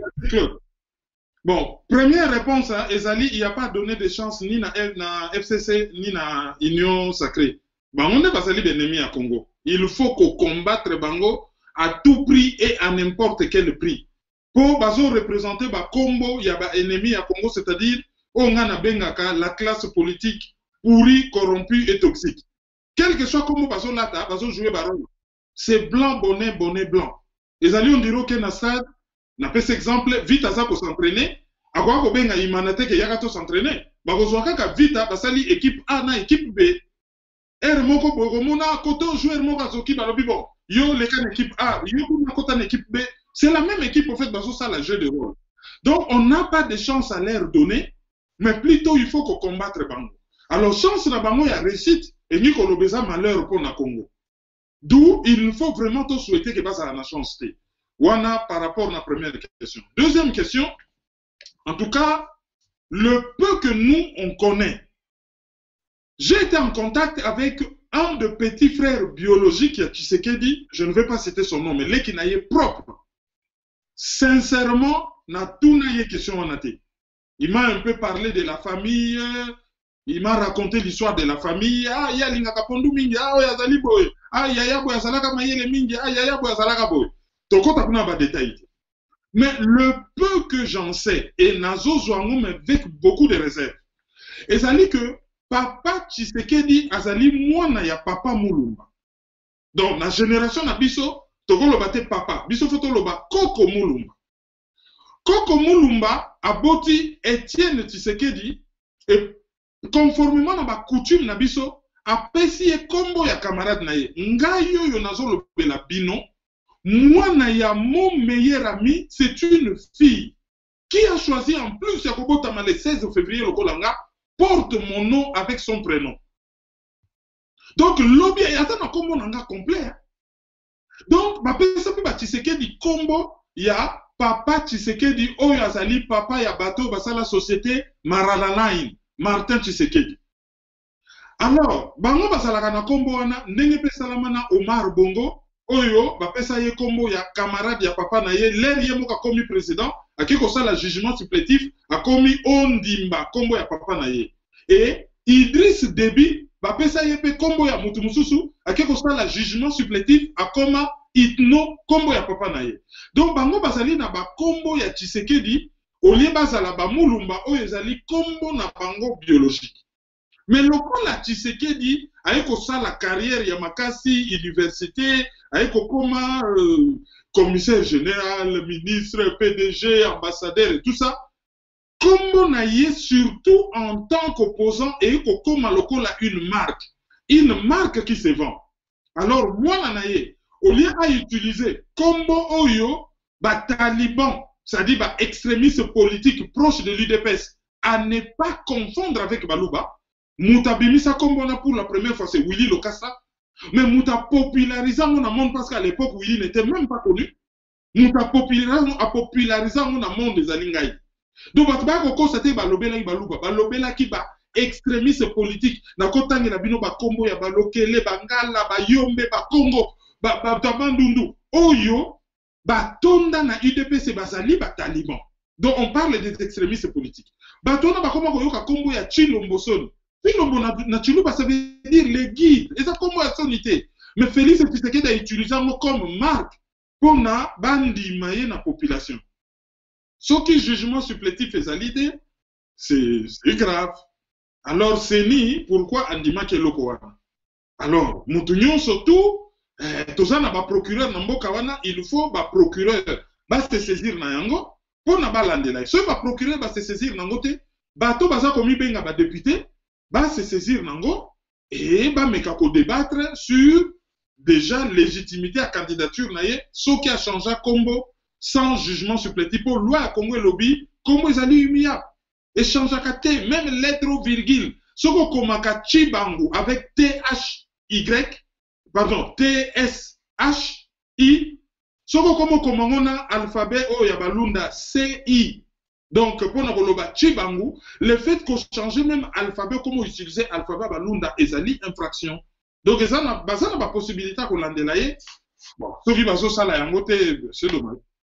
Speaker 2: Bon, première réponse, hein, Ezali, il n'y a pas donné de chance ni na FCC, ni na Union Sacrée. Bango ne basali l'ennemi à Congo. Il faut qu'on combatte Bango à tout prix et à n'importe quel prix. Pour bazo représenter Combo, il y a un ennemi à Congo, c'est-à-dire on a bengaka la classe politique pourrie, corrompue et toxique. Quel que soit comment bazo lata, bazo jouer baron. C'est blanc, bonnet, bonnet, blanc. Ezali on dirait que na stade, na pes exemple, vite à ça pour s'entraîner, à quoi ko benga imanate que yaka to s'entraîner. Bazo kaka vite basali équipe A na équipe B. Moko Boromona, koto joueur moko azoki balobi bon. Yo les kan équipe A, yo na kota équipe B. C'est la même équipe, en fait, bazo ça la jeu de rôle. Donc, on n'a pas de chance à leur donner, mais plutôt il faut qu'on combatte Bango. Alors, chance na Bango, il y a réussite, et nous qu'on a malheur pour le Congo. D'où il faut vraiment tout souhaiter que ça a la chance. Wana par rapport à la première question. Deuxième question, en tout cas, le peu que nous, on connaît. J'ai été en contact avec un de petits frères biologiques, Tshisekedi, je ne vais pas citer son nom, mais l'Ekinaye propre. Sincèrement, n'a tout n'a question en athée. Il m'a un peu parlé de la famille, il m'a raconté l'histoire de la famille. Ah, il y a l'ingakapondu mingi, ah, il y a zaliboy, ah, il y a boya salaka mayele mingi, ah, il y a boya salaka boy. Toko tapuna ba détail. Mais le peu que j'en sais, et nazo zwango avec beaucoup de réserves, et ça dit que papa Tshisekedi azali mwana ya papa Mulumba. Donc, la génération na biso, toko loba te papa, biso foto loba Koko Mulumba. Koko Mulumba aboti Etienne Tshisekedi et conformément à ma coutume na biso, apesi e kombo ya camarade na ye. Ngayo yo nazo lobela bino, mwana ya mon meilleur ami, c'est une fille qui a choisi en plus ya kobotama le 16 février lokolanga, porte mon nom avec son prénom. Donc, l'objet est un combo nanga complet. Donc, ma personne peut Tshisekedi combo, il y a papa Tshisekedi, Oyazali, papa ya bateau, basa la société Marala Line, Martin Tshisekedi. Alors, bango basala na combo wana, ndenge pe salamana Omar Bongo, Oyo, bapesa ye combo ya camarade ya papa na ye, l'air ye moka komi président, a qui la jugement supplétif, a commis Ondimba, combo ya papa na ye. Et Idriss Déby, bapesa ye pe combo ya mutu mususu, a qui la jugement supplétif, a koma Itno, combo ya papa na ye. Donc, bango basali na ba combo ya Tshisekedi, olie bazala ba Mulumba, oyo ezali combo na bango biologique. Mais le coup la Tshisekedi, avec la carrière ya makasi, université, avec comment commissaire général, ministre, PDG, ambassadeur et tout ça, comme on a eu surtout en tant qu'opposant et comme on a une marque qui se vend. Alors moi on a eu, au lieu d'utiliser comme oyo, ba taliban, c'est-à-dire ba extrémistes politiques proches de l'UDPS, à ne pas confondre avec Balouba. Mouta bimisa kombona pour la première fois, c'est Willy Lokassa. Mais Mouta popularisé dans le monde parce qu'à l'époque, Willy n'était même pas connu. Mouta popularisé dans le monde des Alingaï. Donc, c'était balobela qui ba extrémiste politique. Na kotangi na bino ba kombo ya balokele, bangala, ba yombe, ba Congo, ba tabandundu. Oyo, ba tonda na UDPC bazali ba taliban. Donc, on parle des extrémistes politiques. Ba tonda ba kombo yoka kombo ya Chilombo Son. Chilombo na Chilombo, ça veut dire les guides. Et ça kombo ya sonité. Mais Félix Tshisekedi a utilisé comme marque pour na bandi maye na population. Ce qui jugement supplétif et validé, c'est grave. Alors, c'est ni pourquoi Andima Kelokowana. Alors, Moutounion surtout, tout ça n'a pas procureur Nambokawana, il faut ba procureur va se saisir na yango pour na balandela. Ce ba procureur va se saisir nangote, bato baza komi benga ba député va se saisir nango et ba mekako débattre sur déjà légitimité à candidature naie, ce qui a changé combo sans jugement supplétif pour loi à Congo et lobby, Congo ils allaient humilier. Et changer à côté, même lettre ou virgule, ce qu'on commence Chibangu avec THY, pardon, TSHI, ce qu'on commence alphabet o yabalunda CI. Donc, pour nous Chibangu, le fait qu'on change même alphabet, comment utiliser alphabet balunda, ezali infraction. Donc, ça n'a pas possibilité qu'on l'en délaye. Bon, ce qui va se faire, c'est dommage.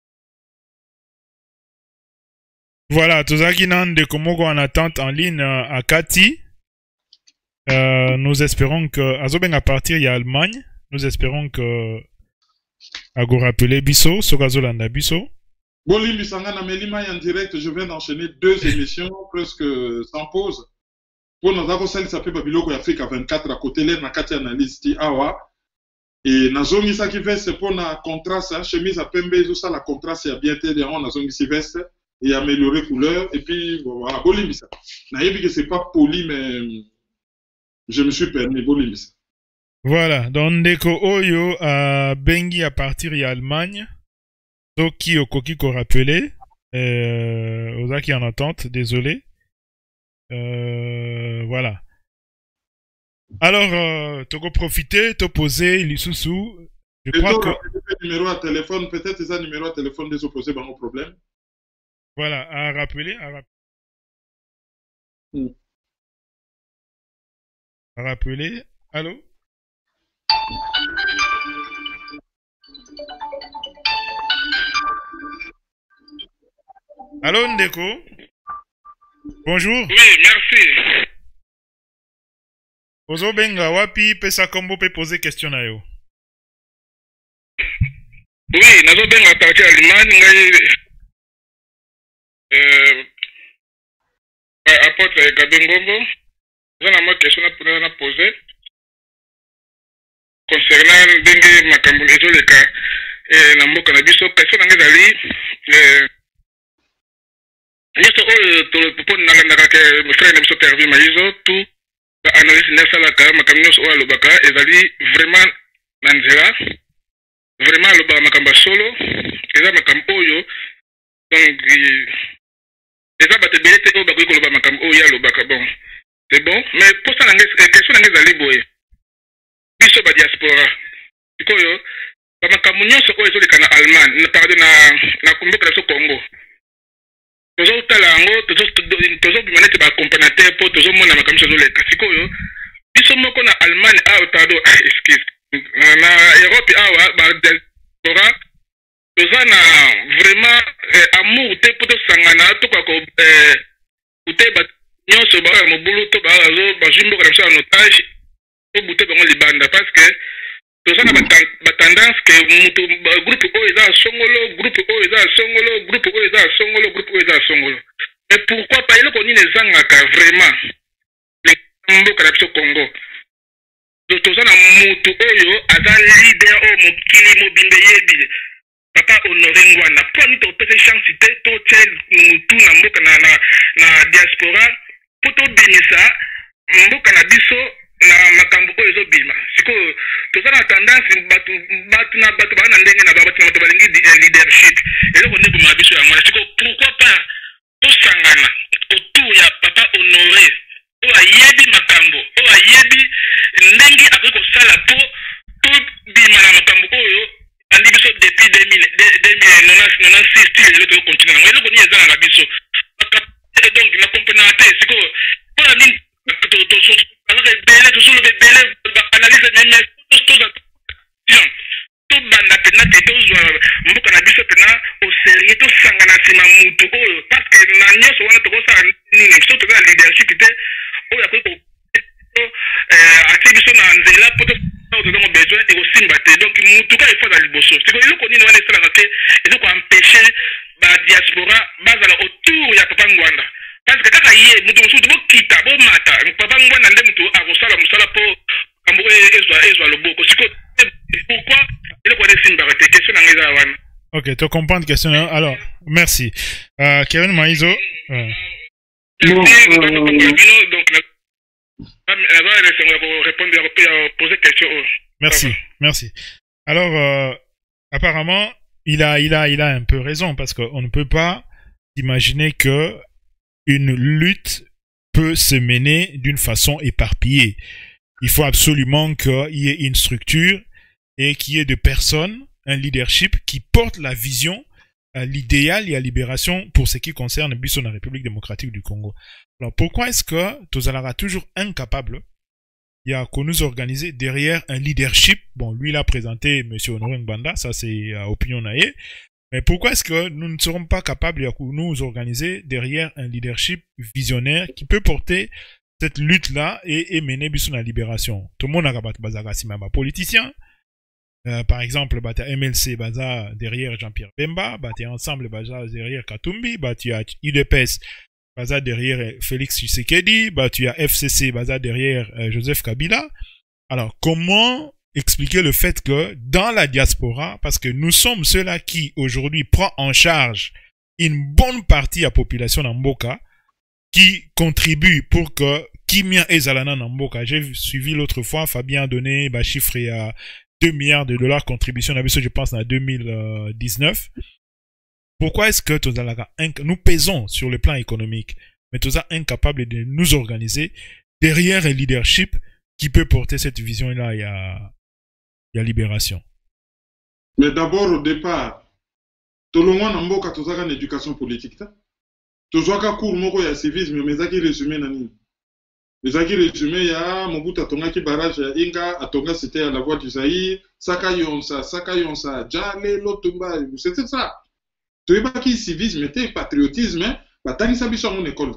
Speaker 1: Voilà, tout ça qui n'a de comment en attente en ligne à Kati. Nous espérons que Azoben à partir il y a Allemagne. Nous espérons que à vous rappeler Bisso, Sogazolanda Bisso.
Speaker 2: Bolim Bissanga Melima en direct, je viens d'enchaîner 2 émissions presque sans pause. Pour nous avons celle qui s'appelle Babiloko Afrique à 24 à côté de la Kati analyse Awa. Et Nazongi ça qui fait c'est pour na contraste, chemise à Pembe, ça la contraste a bien été on Nazongi si veste. Et améliorer couleur, et puis voilà, Bolimisa. Naïbi que c'est pas poli, mais je me suis permis, Bolimisa.
Speaker 1: Voilà, donc Ndeko Oyo a Bengi à partir de Allemagne, Toki Okoki qu'on rappelait, Ozaki en attente, désolé. Voilà. Alors, tu peux profiter, te poser, l'Issousou. Je crois que.
Speaker 2: Numéro à téléphone, peut-être c'est un numéro à téléphone des opposés, ben, au problème.
Speaker 1: Voilà, à rappeler, à rappeler. Allô? Allô, Ndeko? Bonjour.
Speaker 3: Oui, merci.
Speaker 1: Ozo Benga, wapi, pesa kombo pe poser question na yo.
Speaker 3: Oui, nazo benga parti Allemagne, ngai apôtre Gabengombo, j'ai une question à poser concernant Dengue Makambu Ezoleka et Namboka Nabiso. Question à Ngazali, tout le frère Nabiso Pervi Maïzo, tout analyse Nasalaka, Makamnos ou Alobaka, Ezali vraiment Nanzela, vraiment Aloba Makamba Solo, Eza Makamboyo, donc. Et ça va te bénéficer au bac de Makam Oya le bac bon. C'est bon, mais pour ça, la question est à l'Iboé. Biso ba diaspora. Ikoyo, ba makamunyo so oyo le kana Allemagne, pardon na kumbuka so Congo. Tozo talango, tozo bimanete ba accompagnateur pour tozo mona makamusho le kasikoyo. Biso moko na Allemagne pardon, excuse. Na Europe ba diaspora. Toza na vraiment amour te poto sangana to kwa ko ute ba nyonso ba mobulu to ba zo ba jimbo comme ça en otage to bute bango libanda parce que toza na ba tendance que mutu groupe o eza songolo groupe o eza songolo groupe o eza songolo groupe o eza songolo mais pourquoi pas il ko ni nezangaka vraiment le mboka na biso Congo toza na mutu oyo aza leader o mokili mobimbe yebi papa honoré ngwana pour nous te chance to tel mutu na mboka na diaspora poto binisa mboka na biso na makambo oyo ezobima siko toza na tendance batu na bana ndenge na batu na balingi leadership eloko ndeko ma biso ya ngwana siko pourquoi pas to sangana autour ya papa honoré
Speaker 5: oyo ayebi makambo oyo ayebi ndenge akoki kosala mpo tobima na makambo oyo andi biso depuis 2096 lelo tokokontinue nango eloko nini ezalaka biso donc nakomprena te sikoyo mpona nini tozalaka ebele tozoloba ebele baanalyse meme tobanda mpena te tozwa mboka na biso mpena oserie tosanga na nsima mutu oyo parceke na nyonso wana tokosala nini so toza na leadership te oyo akoki atie biso na nzela mpo tozango besoin ekosimba te donc mutu ka efo na liboso siko eloko nini wana esalaka te ezoko empêche badiaspora bazala autour ya papa ngwanda parce que kaka ye mutu mosusu bokita bomata papa ngwanda nde mutu akosala mosala mpo kambo ezwa loboko siko pourquoi eloko wana esimbaka te question nanga eza wana.
Speaker 1: Ok, tu comprends la question. Alors, merci. Kevin Maïzo.
Speaker 5: Donc, répondre, poser question.
Speaker 1: Merci, merci. Alors, apparemment, il a un peu raison parce qu'on ne peut pas imaginer que une lutte peut se mener d'une façon éparpillée. Il faut absolument qu'il y ait une structure et qu'il y ait des personnes, un leadership qui porte la vision, l'idéal et la libération pour ce qui concerne Biso la République démocratique du Congo. Alors pourquoi est-ce que Tozalara toujours incapable, il y a qu'on nous organiser derrière un leadership, bon lui il a présenté M. Honoré Ngbanda, ça c'est opinion naïe, mais pourquoi est-ce que nous ne serons pas capables de nous organiser derrière un leadership visionnaire qui peut porter cette lutte-là et mener Biso la libération? Tout le monde a rabattu Bazaga Simama politicien. Par exemple, bah, tu as MLC Baza derrière Jean-Pierre Bemba, bah, tu as Ensemble Baza derrière Katumbi, bah, tu as UDPS Baza derrière Félix Tshisekedi, bah, tu as FCC Baza derrière Joseph Kabila. Alors, comment expliquer le fait que dans la diaspora, parce que nous sommes ceux-là qui aujourd'hui prend en charge une bonne partie de la population d'Amboka, qui contribue pour que Kimia et Zalana Namboka, j'ai suivi l'autre fois, Fabien a donné bah, chiffre à 2 milliards de dollars contribution, je pense, en 2019. Pourquoi est-ce que nous pesons sur le plan économique, mais nous sommes incapables de nous organiser derrière un leadership qui peut porter cette vision-là et à libération?
Speaker 2: Mais d'abord, au départ, tout le monde a une éducation politique. Tout le monde a cours de civisme, mais ça qui résumé nani. Mais ça qui résumé, il y a Mobutu Atonga qui barrage Inga, Atonga c'était à la voie du Zaïre, Saka Yonsa, Djale, Lotumba, c'était ça. Tu vois qui civisme était patriotisme, batani sabi sur mon école.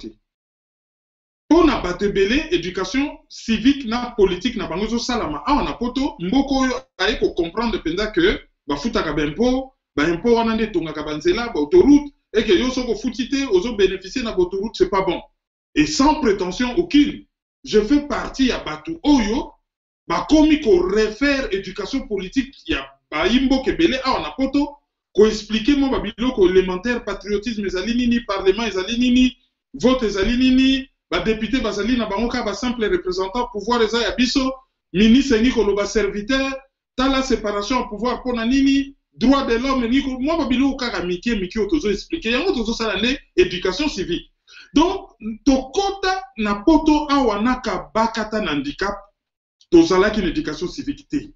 Speaker 2: On a battu belé éducation civique na politique na bangozo salama. Ah on a poto mboko yo aye ko comprendre penda que ba futa ka bempo, ba impo wana nde tonga ka banzela ba autoroute et que yo soko futité ozo bénéficier na autoroute c'est pas bon. Et sans prétention aucune. Je fais partie à Batu Oyo, bah comme qu'on réfère éducation politique, il y a Baimbo Kebele, ah on a poto, qu'on explique moi babilo qu'on élémentaire patriotisme ezalinini, parlement ezalinini, vote ezalinini, bah député bazalina bangoka ba simple représentant pouvoir eza ya biso, ministre ni koloba serviteur, ta la séparation pouvoir pona nini, droit de l'homme ni moi babilo kaka miki otozo expliquer, yango tozo salane éducation civique. Donc, tokota na poto awanaka bakata na handicap, tozalaki une éducation civique te.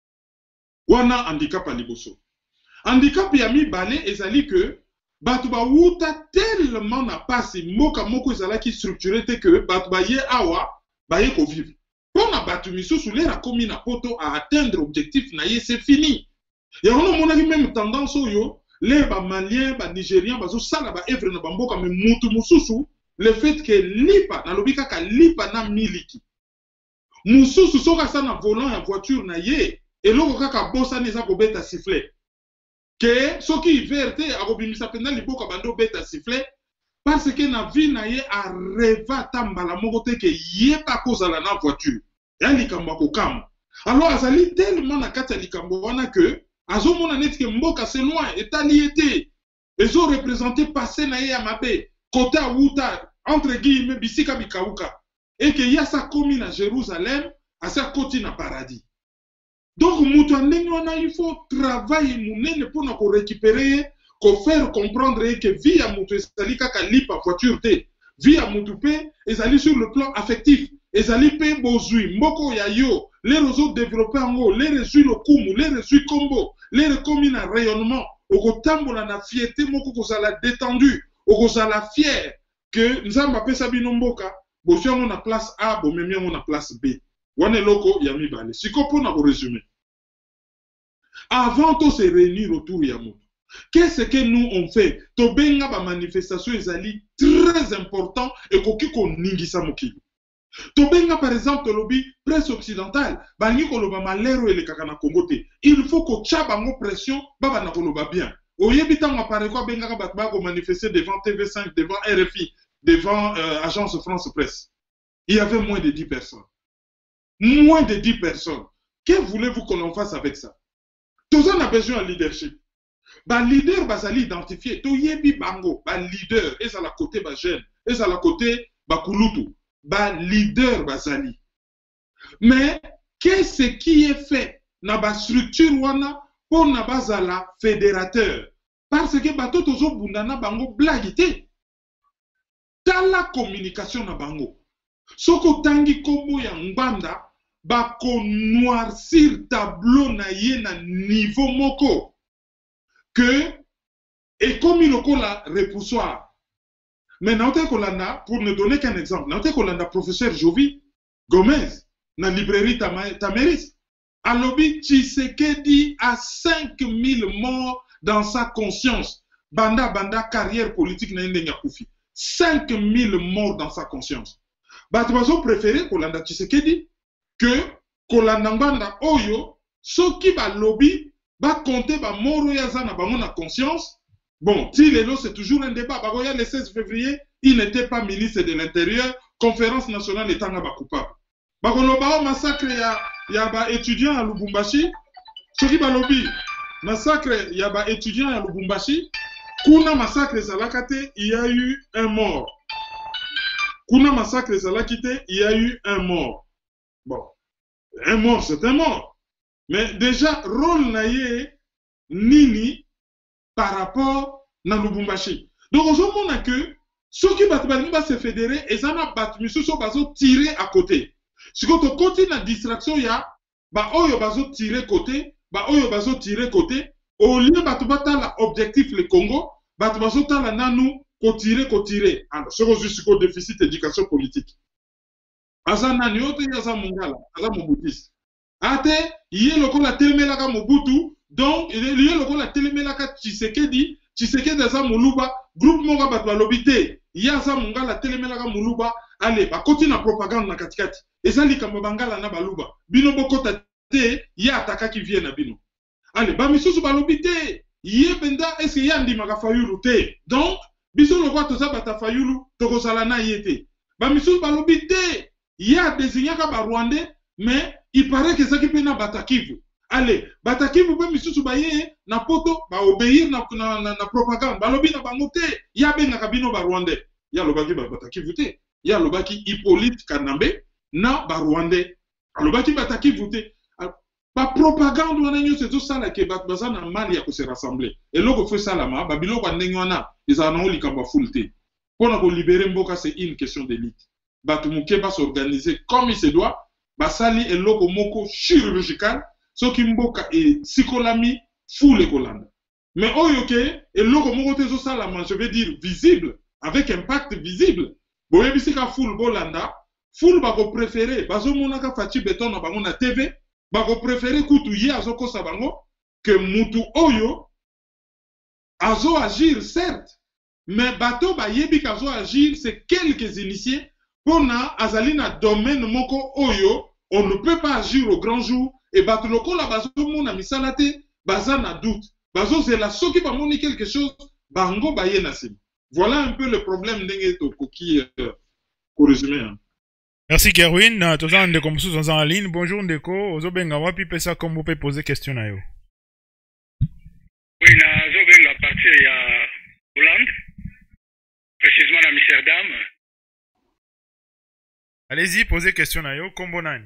Speaker 2: Wana handicap a liboso. Handicap ya mi balé ezali que batu ba wuta tellement na pasi moka moko ezalaki structuré te que batu ba ye awa ba ye ko vivre. Pona batu misusu lera komi na poto à atteindre objectif na ye c'est fini. Ya on monaki même tendance oyo les Maliens, les Nigériens, les Sala, les Evre, les Bamboka, mais Moutou Moussoussou, le fait que Lipa, na lobika ka Lipa na miliki. Moussoussou soka sa na volant ya voiture na ye, et loko kaka bossa neza ko beta sifflet. Que soki verte a robimisa pena liboka bando beta sifflet, parce que na vie na ye a reva tambala moko te ke ye pa kozala na voiture. Ya likambo ko kam. Alors azali tellement na kati ya likambo wana que azo mona netike mboka c'est loin etali été ezo représenter passé na ye mabe côté wuta entre guillemets bisika bikauka et que ya sa komi na Jérusalem à sa côté na paradis. Donc mutu ndenge wana il faut travailler munene pour na ko récupérer ko faire comprendre que vie ya mutu esali kaka lipa voiture te vie à Moutoupe, ezali sur le plan affectif. Ezali pe bozui, mboko ya yo, les réseaux développés en haut, les réseaux lokumu, les réseaux combo, les recommines à rayonnement, okotambola na fierté moko kozala détendu, okozala fier que nzamba pesa bino mboka, bozui na place A, bomemi na place B. Wane loko yami bale. Siko pona ko résumer. Avant de se réunir autour ya moto, qu'est-ce que nous on fait? Tobenga ba manifestation ezali très important et koki ko ningisa mokili. Tobenga par exemple le lobby presse occidentale, bangi ko loba malero ele kaka na Congo te. Il faut ko tcha bango pression baba na ko loba bien. Oyebi tango apare ko benga ka batba ko manifester devant TV5, devant RFI, devant Agence France Presse. Il y avait moins de 10 personnes. Moins de 10 personnes. Que voulez-vous que l'on fasse avec ça? Tout ça, on a besoin de leadership. Ba leader, bazali identifié. To yebi bango, ba leader, et à la côté ba jeune, et à la côté ba kulutu. Ba leader bazali. Mais, qu'est-ce qui est fait na ba structure wana pour na bazala fédérateur? Parce que bato tozo bundana bango blagité. Dans la communication na bango. Soko tangi kombo ya mbanda, bako noircir tableau na ye na niveau moko que et comme il la repoussoir. Mais naote kolanda, pour ne donner qu'un exemple, naote kolanda professeur Jovi Gomez na librairie Tameris alobi Tshisekedi a 5000 morts dans sa conscience. Banda carrière politique na ndenge kufi. 5000 morts dans sa conscience. Batubazo préféré kolanda Tshisekedi que kolanda nganda oyo soki ba lobby ba compter ba moro ya zana ba mona conscience. Bon, si lelo c'est toujours un débat. Bagoya le 16 février, il n'était pas ministre de l'Intérieur, conférence nationale étant ba coupable. Bagoloba massacre ya ba étudiant à Lubumbashi. Soki ba lobby massacre ya ba étudiant à Lubumbashi. Kuna massacre Zalakate, il y a eu un mort. Kuna massacre Zalakite, il y a eu un mort. Bon, un mort, c'est un mort. Mais déjà, rôle naïe nini par rapport à Lubumbashi. Donc, on a que ceux qui va se fédérer, et ça n'a pas tiré à côté. Si on continue la distraction, il y a oyo bazo tirer côté, oyo bazo tirer côté. Au lieu de l'objectif le Congo, bazo tala nanou tirer. Alors, c'est juste un déficit d'éducation politique. Azana nyote yaza mongala, aza mobutiste. Ate, yé loko la telemelaka mobutu, donc yé loko la telemelaka Tshisekedi aza moluba, groupe monga batwa lobité, yaza mongala telemelaka moluba, allez, ba koti na propagande na katikati. Eza likambo bangala na baluba. Bino bokota te, ya ataka ki vie na bino. Allez, ba misusu ba lobité, yé benda est-ce que yandi maka fayulu te. Donc, biso lokwa toza bata fayulu, tokozala na yete. Ba misusu ba lobité. Il y a désigné comme Rwandais, mais il paraît que ça qui peut na Batakivu. Allez, Batakivu peut misusu baye na poto ba obéir na propagande. Ba lobi na bangote, il y a ben na kabino ba Rwandais. Il y a lobaki ba Batakivu te. Il y a lobaki Hippolyte Kanambe na ba Rwandais. Lobaki Batakivu te. Ba propagande wana nyo c'est tout ça là que baza na mali ya ko se rassembler. Et loko fait ça là ma ba biloko ndenge wana ezana oli kamba fulte. Pour ko libérer mboka c'est une question d'élite. Batumuke va s'organiser comme il se doit, basali et loko moko chirurgical, ce qui mboka et sikolami fou le kolanda. Mais oyoke et loko moko tezo salama, je vais dire visible, avec impact visible. Boye bisika full bolanda, full bako préféré, bazo monaka fachi beton na bango na TV, bako préféré kutu ye azoko sabango, que mutu oyo, azo agir certes, mais bato ba yebi kazo agir, c'est quelques initiés. Pona azalina domaine moko oyo, on ne peut pas agir au grand jour et batuloko la bazo mona misalate baza na doute. Bazo c'est la so qui va moni quelque chose bango baye nasim. Voilà un peu le problème ndenge to koki pour résumer. Hein.
Speaker 1: Merci Gerwin, toza ndeko mususu toza en ligne. Bonjour ndeko, ozobenga wapi pesa comme vous pouvez poser question na yo.
Speaker 5: Oui, na zobenga partir ya Hollande, précisément à Amsterdam.
Speaker 1: Allez-y, posez question à yo, kombo nani?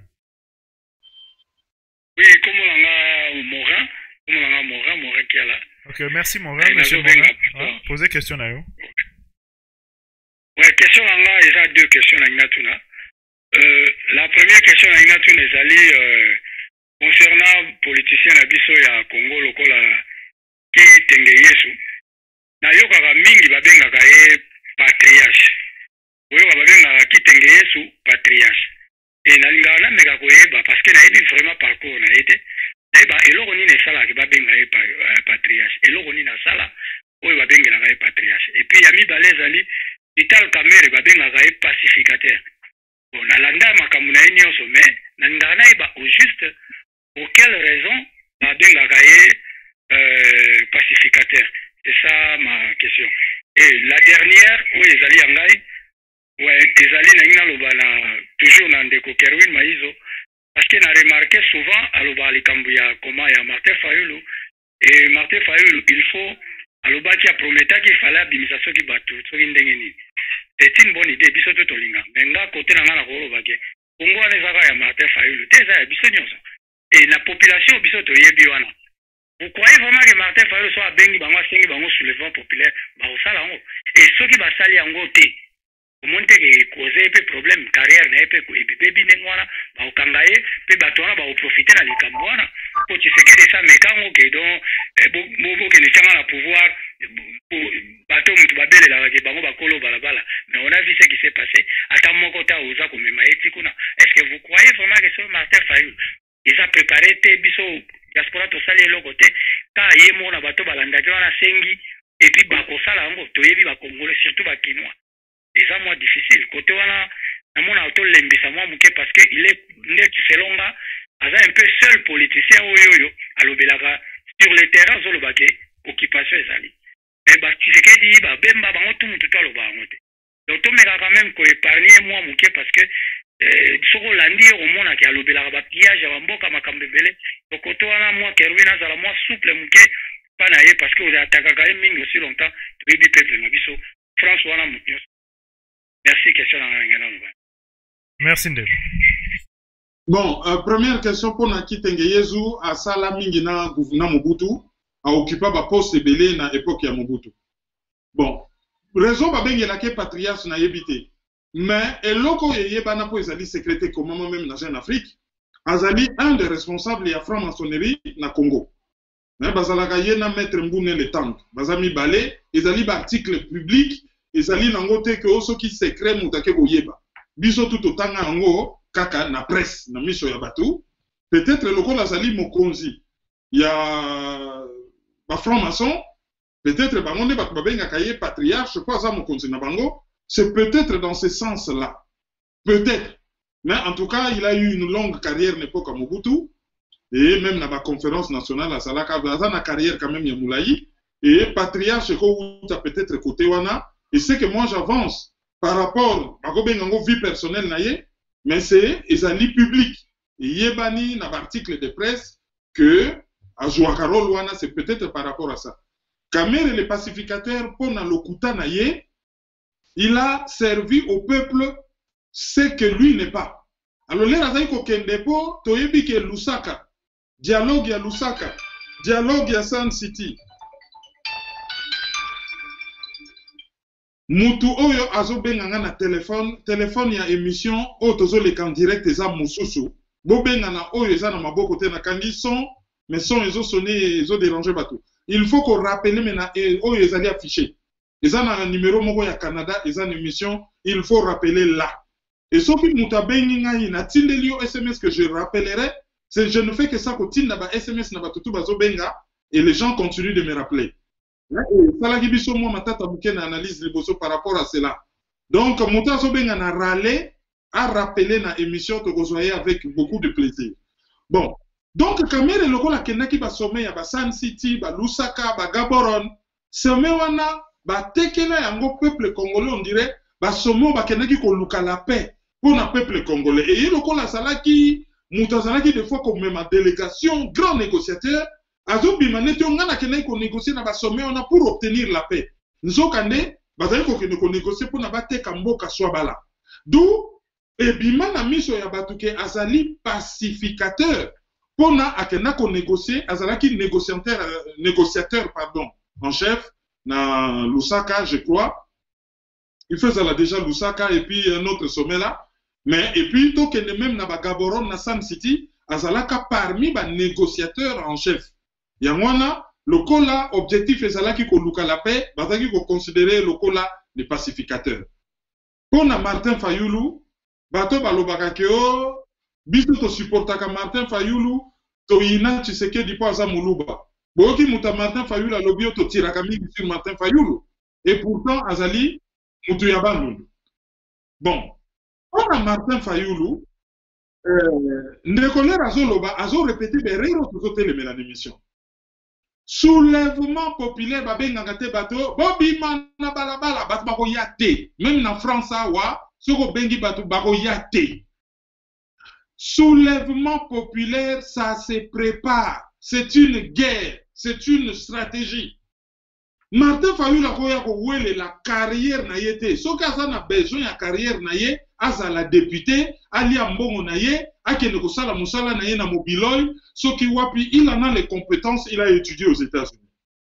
Speaker 5: Oui, kombo nanga Morin qui est là.
Speaker 1: Ok, merci Morin, monsieur Morin. Posez question à yo.
Speaker 5: Ouais, question à Nanga, il y a deux questions à Inatuna. La première question à Inatuna est concernant politicien Abisso ya Congo lokola ki tenge Yesu. Na yoka mingi babenga ye patriarche. Oyo babenga ki tenge Yesu patriarche. Et nalinga na mega koyeba parce que na yebi vraiment parcours na yete. Eba eloko ni ne sala ke babenga ye patriarche. Eloko ni na sala oyo babenga ye patriarche. Et puis yami balezali Vital Kamerhe babenga ye pacificateur. Bon, nalanda makambo na ye nyonso mais nalinga na yeba au juste pour quelle raison babenga ye pacificateur. C'est ça ma question. Et la dernière, oui, ezali yangai, ouais, ezali na ngina loba toujours na ndeko Kerwin Maizo, parce que na remarqué souvent aloba likambu ya koma ya Martin Fayulu, et Martin Fayulu, il faut aloba qui a prometté qu'il fallait abimisa soki batu, soki ndenge nini. C'est une bonne idée, biso to tolinga. Menga côté na ngana koloba ke, Congo anezaka ya Martin Fayulu, teza ya biso nyonso. Et la population biso to yebi wana. Vous croyez vraiment que Martin Fayulu soit bengi bango sengi bango soulèvement populaire ba osala ngo et ceux qui ba sali yango te monte que causer peu problème carrière na pe ko epi bebi nengwana ba okangaye pe batona ba profiter na likambwana ko tseke de ça mekango ke donc bo ke ne tanga la pouvoir bato mutu babele la ke bango bakolo balabala mais on a vu ce qui s'est passé ata moko ta oza ko mema eti kuna est-ce que vous croyez vraiment que ce Martin Fayulu ils a préparé te biso diaspora to sali eloko te ka ye mona bato balandaki wana sengi et puis bakosala yango toyebi bakongole surtout bakinois eza mwa difficile kote wana namona otolembisa mwa muke parce que il est ndeti selonga aza un peu seul politicien oyo alobelaka sur le terrain zolobake occupation ezali mais Tshisekedi babemba bango tout mutu to aloba yango te donc tomeka quand même ko épargner mwa muke parce que soko landi omona ki alobelaka bapillage ya bamboka makambo ebele tokoto wana mwa Kerwin azala mwa souple muke pa na ye parce que ozatakaka ye mingi aussi longtemps toyebi peuple na biso France wana mutu nyonso. Merci, question na ngana.
Speaker 1: Merci Ndeko.
Speaker 2: Bon, première question pour Naki Tengeyezu à Sala mingi na gouvernement Mobutu a occupé ba poste ebele na époque ya Mobutu. Bon, raison ba bengela ke patriarche na yebité. Mais eloko yeba na po ezali secrétaire commandement même na Jeune Afrique, azali un des responsables ya franc-maçonnerie na Congo. Mais bazalaka ye na maître Mbune le Tank, bazami balé, ezali ba article public, ezali nango te ke oso ki secret mutake boyeba. Biso tout otanga yango kaka na presse na miso ya batu. Peut-être lokola azali mokonzi ya ba franc-maçon, peut-être bango nde batu babengaka ye patriarche po aza mokonzi na bango. C'est peut-être dans ce sens-là. Peut-être. Mais en tout cas, il a eu une longue carrière à l'époque à Mobutu. Et même dans la conférence nationale à Salaka, il a une carrière quand même à Moulaï. Et patriarche, peut-être côté Wana. Et c'est que moi j'avance par rapport à la vie personnelle, mais c'est Ezali public. Et Yebani, dans l'article de presse, que à Jouakarol Wana, c'est peut-être par rapport à ça. Kamer le pacificateur, pour Nalokuta Naye, il a servi au peuple ce que lui n'est pas. Alors, les Razaïko Kendepo, Toyebi ke Lusaka, dialogue ya Lusaka, dialogue ya Sun City. Mutu oyo azobenga na téléphone ya émission otozo le kan direct eza mususu. Bobenga na oyo eza na maboko te na kangi son, mais son ezo sonner ezo déranger bato. Il faut qu'on rappelle maintenant oyo ezali affiché. Ils ont un numéro moko ya Canada, ils ont une émission, il faut rappeler là. Et sauf que Moutabengi na tindelio SMS que je rappellerai, c'est je ne fais que ça que na SMS na batutu bazo benga et les gens continuent de me rappeler. Ça la biso mo matata muke na analyse liboso par rapport à cela. Donc Mouta zo benga na râler à rappeler na émission que vous voyez avec beaucoup de plaisir. Bon, donc Kamere lokola kenaki ba sommet ya ba Sun City, ba Lusaka, ba Gaborone, sommet wana ba tekela yango peuple congolais on dirait ba somo ba kenaki ko luka la paix pour le peuple congolais et il lokola salaki mutazalaki des fois comme même délégation grand négociateur azo bimane to ngana kenaki ko négocier na ba sommet on a pour obtenir la paix nzokande bazali ko négocier pour na ba teka mboka swabala d'où et bimana miso ya batuke azali pacificateur pour na akena ko négocier azalaki négociateur pardon en chef na Lusaka, je crois. Il faisait déjà Lusaka et puis un autre sommet là. Mais, et puis, token même na Gaborone na Sun City, azalaka parmi les négociateurs en chef. Yangwana, le kola, objectif ezalaki ko luka la paix, bazaki ko considérer le kola les pacificateurs. Pour Martin Fayulu, bato balobaka keo, biso to supportaka Martin Fayulu, to ina Tshisekedi po aza muluba. Boki muta Martin Fayulu alobio to tiraka mingi sur Martin Fayulu. Et pourtant, azali, mutu ya bandundu. Bon. On a Martin Fayulu, Ndekoler Azo répété Berero tout côté les l'émission. Soulèvement populaire, Babé Nangate Bato, Bobby Mana Balabala, Batbako Yate, même en France, Soko Bengi Bato Bako Yate. Soulèvement populaire, ça se prépare. C'est une guerre, c'est une stratégie. Martin Fayulu a la carrière na yete. So kaza na besoin ya carrière na ye, aza la député, ali ambongo na ye, akene ko sala musala na ye na mobiloy, so ki wapi il en a les compétences, il a étudié aux États-Unis.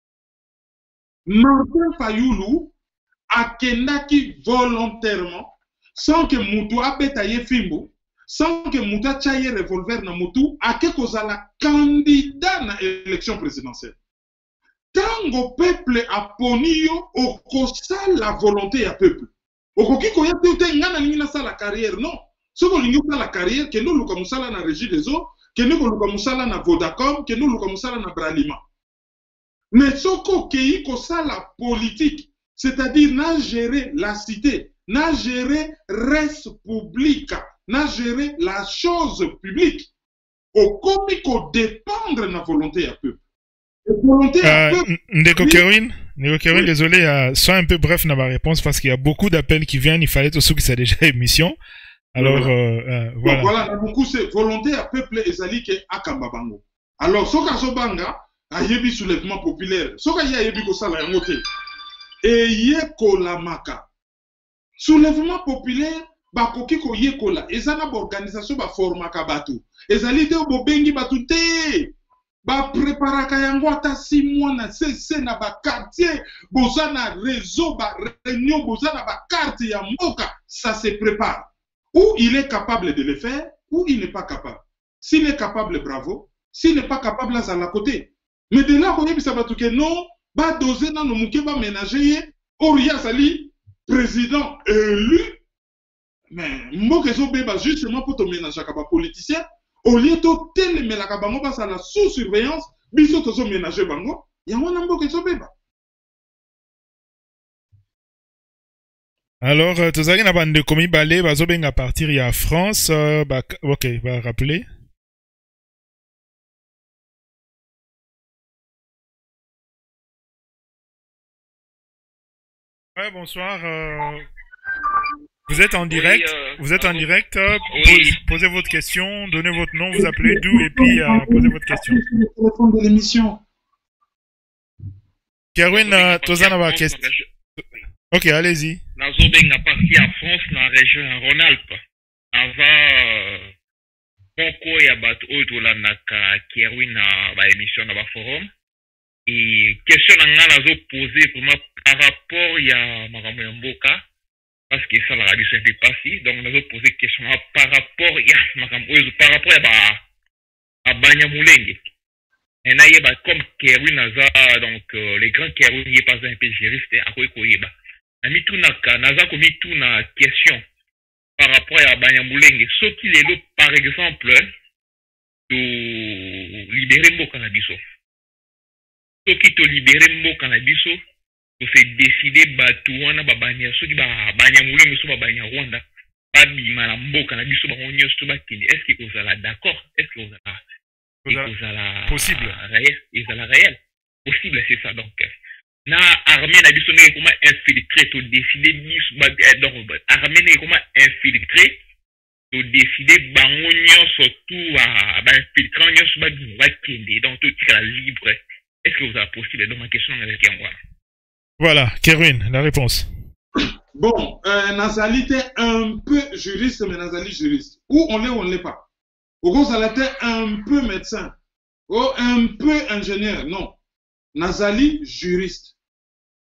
Speaker 2: Martin Fayulu akendaki volontairement sans que mutu abeta ye fimbo, sans que mutu chaye revolver na mutu, ake kozala candidat na élection présidentielle. Tango peuple a poni yo okosa la volonté ya peuple. Okoki ko ya te ngana lingi na sala carrière non. Soko lingi ko la carrière ke no luka musala na régie des eaux, ke no luka musala na Vodacom, ke no luka musala na Bralima. Mais soko kei ko sala politique, c'est-à-dire na gérer la cité, na gérer res publica, na gérer la chose publique. Okomi ko dépendre na volonté ya peuple.
Speaker 1: Ndeko Kerwin, oui. Désolé, sois un peu bref dans ma réponse parce qu'il y a beaucoup d'appels qui viennent, il fallait tout ce qui c'est déjà émission. Alors, voilà.
Speaker 2: Donc, voilà, beaucoup c'est volonté à peuple ezali ke akamba bango. Alors, soka sobanga, a yebi soulèvement populaire, soka ya yebi ko sala yango te. Et ye kola maka. Soulèvement populaire, bakoki ko ye kola, ezana ba organisation ba formaka batu. Ezali te bo bengi batu te. Ba préparaka yango ata 6 mois na CC na ba quartier, boza na réseau, ba réunion, boza na ba carte ya mboka, ça se prépare. Ou il est capable de le faire, ou il n'est pas capable. S'il est capable, bravo. S'il n'est pas capable, là, à la côté. Mais de là, on dit que non, ba doser dans le mouké, ba ménager, Oria Sali, président élu, mais mboke zo beba justement pour te ménager comme politicien. Au lieu de tel mais la kabango passe à la sous-surveillance, biso tozo ménager bango, yamona mboke zo beba.
Speaker 1: Alors, tozaki na bande komi balé bazo benga partir ya France, OK, va rappeler. Ouais, bonsoir. Vous êtes en direct. Vous êtes en direct. Posez votre question, donnez votre nom, vous appelez d'où et puis posez votre question.
Speaker 2: Le téléphone de l'émission.
Speaker 1: Kerwin, tozana ba question. Ok, allez-y.
Speaker 5: Nazobenga parti en France, dans la région Rhône-Alpes. Avant, poko ya bato oyo tolandaka Kerwin na ba émission na ba forum. Et question na nga nazo poser vraiment par rapport ya makambo ya mboka. Parce que ça la radio c'est un peu passé, donc nous avons posé question par rapport à Banyamulenge. Et là, comme Kerwin Naza, donc les grands Kerwin n'y est pas un peu juriste, à quoi il y a. Naza commis tout na question par rapport à Banyamulenge. Ce qu'il est là, par exemple, de libérer mon cannabis. Ce qui te libérer mon cannabis. Pour se décider batouana babanya soki banyamulenge so babanya Rwanda babima na mboka na biso bango nyonso bakende. Est-ce que vous allez d'accord? Est-ce que vous allez
Speaker 1: possible
Speaker 5: réel? Ils allez réel possible, c'est ça. Donc na armée na biso ne comment infiltrer to décider biso donc armée ne comment infiltrer to décider bango nyonso tout ba infiltrant nyonso bakende donc tout est libre. Est-ce que vous allez possible? Donc ma question avec moi.
Speaker 1: Voilà, Kerwin, la réponse.
Speaker 2: Bon, Nazali était un peu juriste, mais Nazali juriste. Ou on l'est ou on ne l'est pas. Ou Nazali était un peu médecin. Ou un peu ingénieur. Non. Nazali juriste.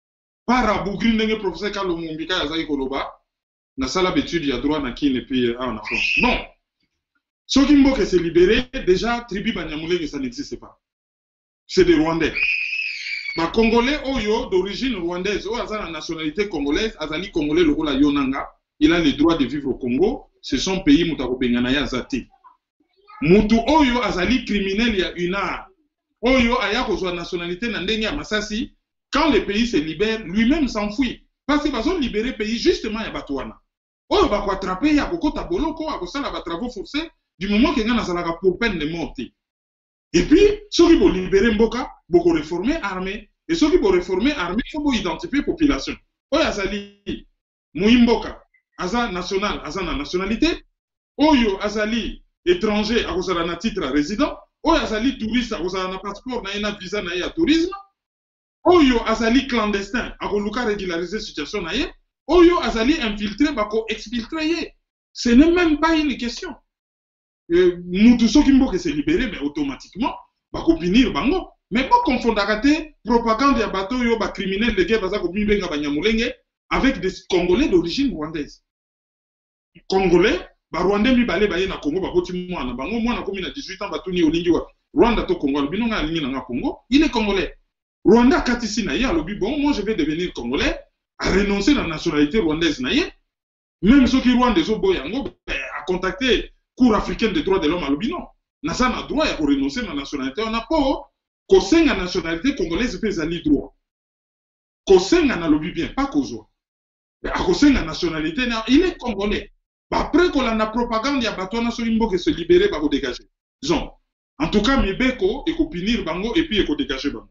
Speaker 2: par abugri ndenge professeur Kalombo Mbika yazaki koloba na sala d'étude ya droit na kine puis en France. Bon, ceux qui mboka s'est libéré, déjà tribu Banyamulenge ça n'existe pas. C'est des Rwandais. Ma Congolais oyo d'origine rwandaise, ou a la nationalité congolaise, azali congolais le rôle Yonanga, il a le droit de vivre au Congo, c'est son pays mutako bengana ya zati. Mutu oyo azali criminel ya UNAR. Oyo aya kozwa nationalité na ndenge ya Masasi, quand le pays se libère, lui-même s'enfuit. Parce que bazo libérer pays justement ya batouana. Oyo bako attraper ya kokota boloko, akosala ba travaux forcés du moment que ngana salaka pour peine de mort. Et puis, ceux qui vont libérer Mboka, beaucoup réformer l'armée. Et ceux qui vont réformer l'armée, il faut identifier la population. Oyo azali Mboka, aza national, aza na nationalité. Oyo azali étranger, aza na titre résident. Oyo azali touriste, aza na passeport, na visa na ya tourisme. Oyo azali clandestin, aza régulariser situation na ye. Oyo azali infiltré, bako exfiltré. Ce n'est même pas une question. Nous tous ceux qui m'ont se libérer, mais automatiquement, bah finir bango. Mais pas confondre propagande ya bateau yo ba criminel de guerre baza ko benga Banyamulenge avec des Congolais d'origine rwandaise. Congolais, ba Rwandais mi balé ba ye na Congo ba boti mwana bango mwana komi na 18 ans batuni olingi wa Rwanda to Congo bino nga alingi na Congo, il est congolais. Rwanda katisi na ye alobi bon moi je vais devenir congolais, à renoncer à la nationalité rwandaise na ye. Même ceux qui Rwandais zo boyango a contacté Cour africaine des droits de l'homme à l'Obinon. Nasa na droit à renoncer à la nationalité. On n'a pas qu'au la nationalité congolaise peut aller droit. Qu'au na lobby bien, pas qu'au soit. À la nationalité, il est congolais. Après qu'on a la propagande, il y a Batouana Solimbo qui se libérer, bah, dégager. Disons. En tout cas, Mibeko, et qu'on punir Bango, et puis, et qu'on dégager Bango.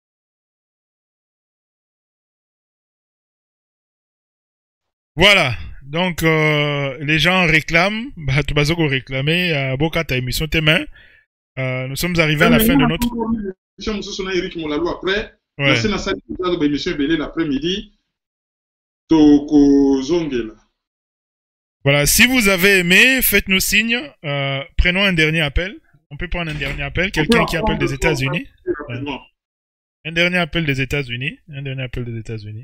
Speaker 1: Voilà. Donc, les gens réclament, bah, tu vas réclamer, Boka ta émission tes mains. Nous sommes arrivés à la fin de notre.
Speaker 2: Après,
Speaker 1: ouais.
Speaker 2: C'est la salle de l'émission l'après-midi.
Speaker 1: Voilà, si vous avez aimé, faites-nous signe. Prenons un dernier appel. On peut prendre un dernier appel. Quelqu'un qui appelle des États-Unis. Ouais. Un dernier appel des États-Unis. Un dernier appel des États-Unis.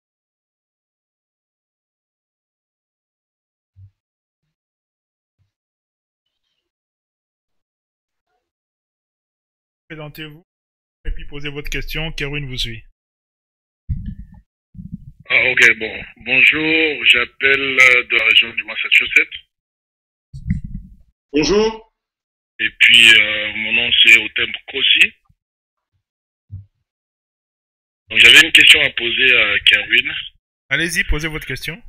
Speaker 1: Présentez-vous et puis posez votre question. Kerwin vous suit.
Speaker 5: Ah, ok, bon. Bonjour, j'appelle de la région du Massachusetts.
Speaker 2: Bonjour.
Speaker 5: Et puis, mon nom c'est Otem Kossi. Donc, j'avais une question à poser à Kerwin.
Speaker 1: Allez-y, posez votre question.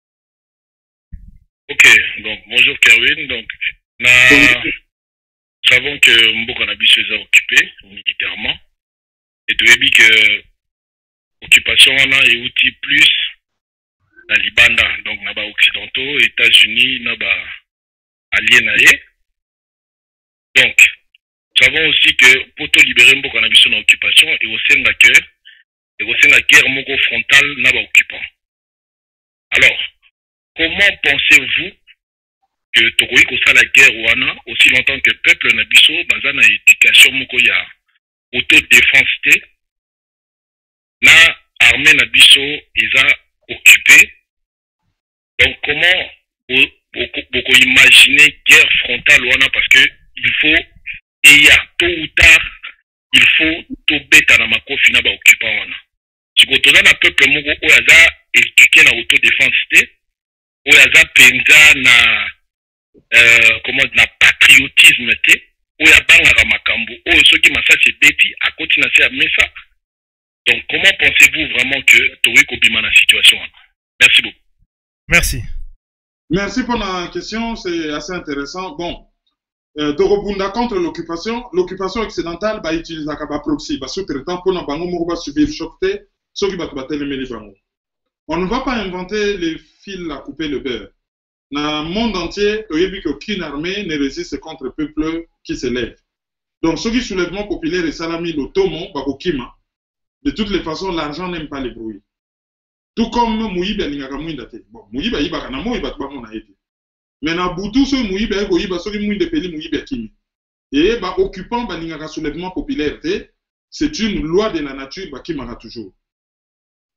Speaker 5: Ok, donc bonjour Kerwin. Donc, nous savons que Mboka Nabiso est occupé militairement. Et tu as dit que l'occupation est outil plus dans Libanda, donc dans les occidentaux, États-Unis, dans les alliés. Donc, nous savons aussi que pour te libérer Mboka Nabiso dans l'occupation, et au sein de la guerre moko frontale dans l'occupant. Alors, comment pensez-vous que Tokoï kosa la guerre wana aussi longtemps que peuple Nabiso baza na éducation moko ya autodéfense na armée Nabiso eza occupé. Donc comment vous imaginez guerre frontale wana parce que il faut et y a tôt ou tard il faut to beta na makofi na ba occupant wana. Si ko toza na peuple moko oyo aza éduqué na autodéfense oyo aza penza na comment na patriotisme te oyo abangaka makambo oyo soki masasi ebeti akoti na se ya mesa. Donc comment pensez-vous vraiment que tokoki kobima na situation wana? Merci beaucoup.
Speaker 1: Merci.
Speaker 2: Merci pour la question, c'est assez intéressant. Bon, Dorobunda contre l'occupation occidentale va utiliser un proxy, va sous-traitant pour nous bango moko va subir choc te, ceux qui va battre les mêmes bango. On ne va pas inventer les fils à couper le beurre. Dans le monde entier, il n'y a qu'aucune armée ne résiste contre le peuple qui se lève. Donc, ceux qui soulèvement populaire et salami l'automon, bakokima. De toutes les façons, l'argent n'aime pas les bruits. Tout comme Mouyiba n'ingaka mouindate. Bon, Mouyiba yibaka na Mouyiba tuba mona ete. Mais na Boutou, ceux Mouyiba eko yiba, ceux qui mouinde peli Mouyiba kimi. Et bah occupant bah n'ingaka soulèvement populaire, c'est une loi de la nature bah qui mara toujours.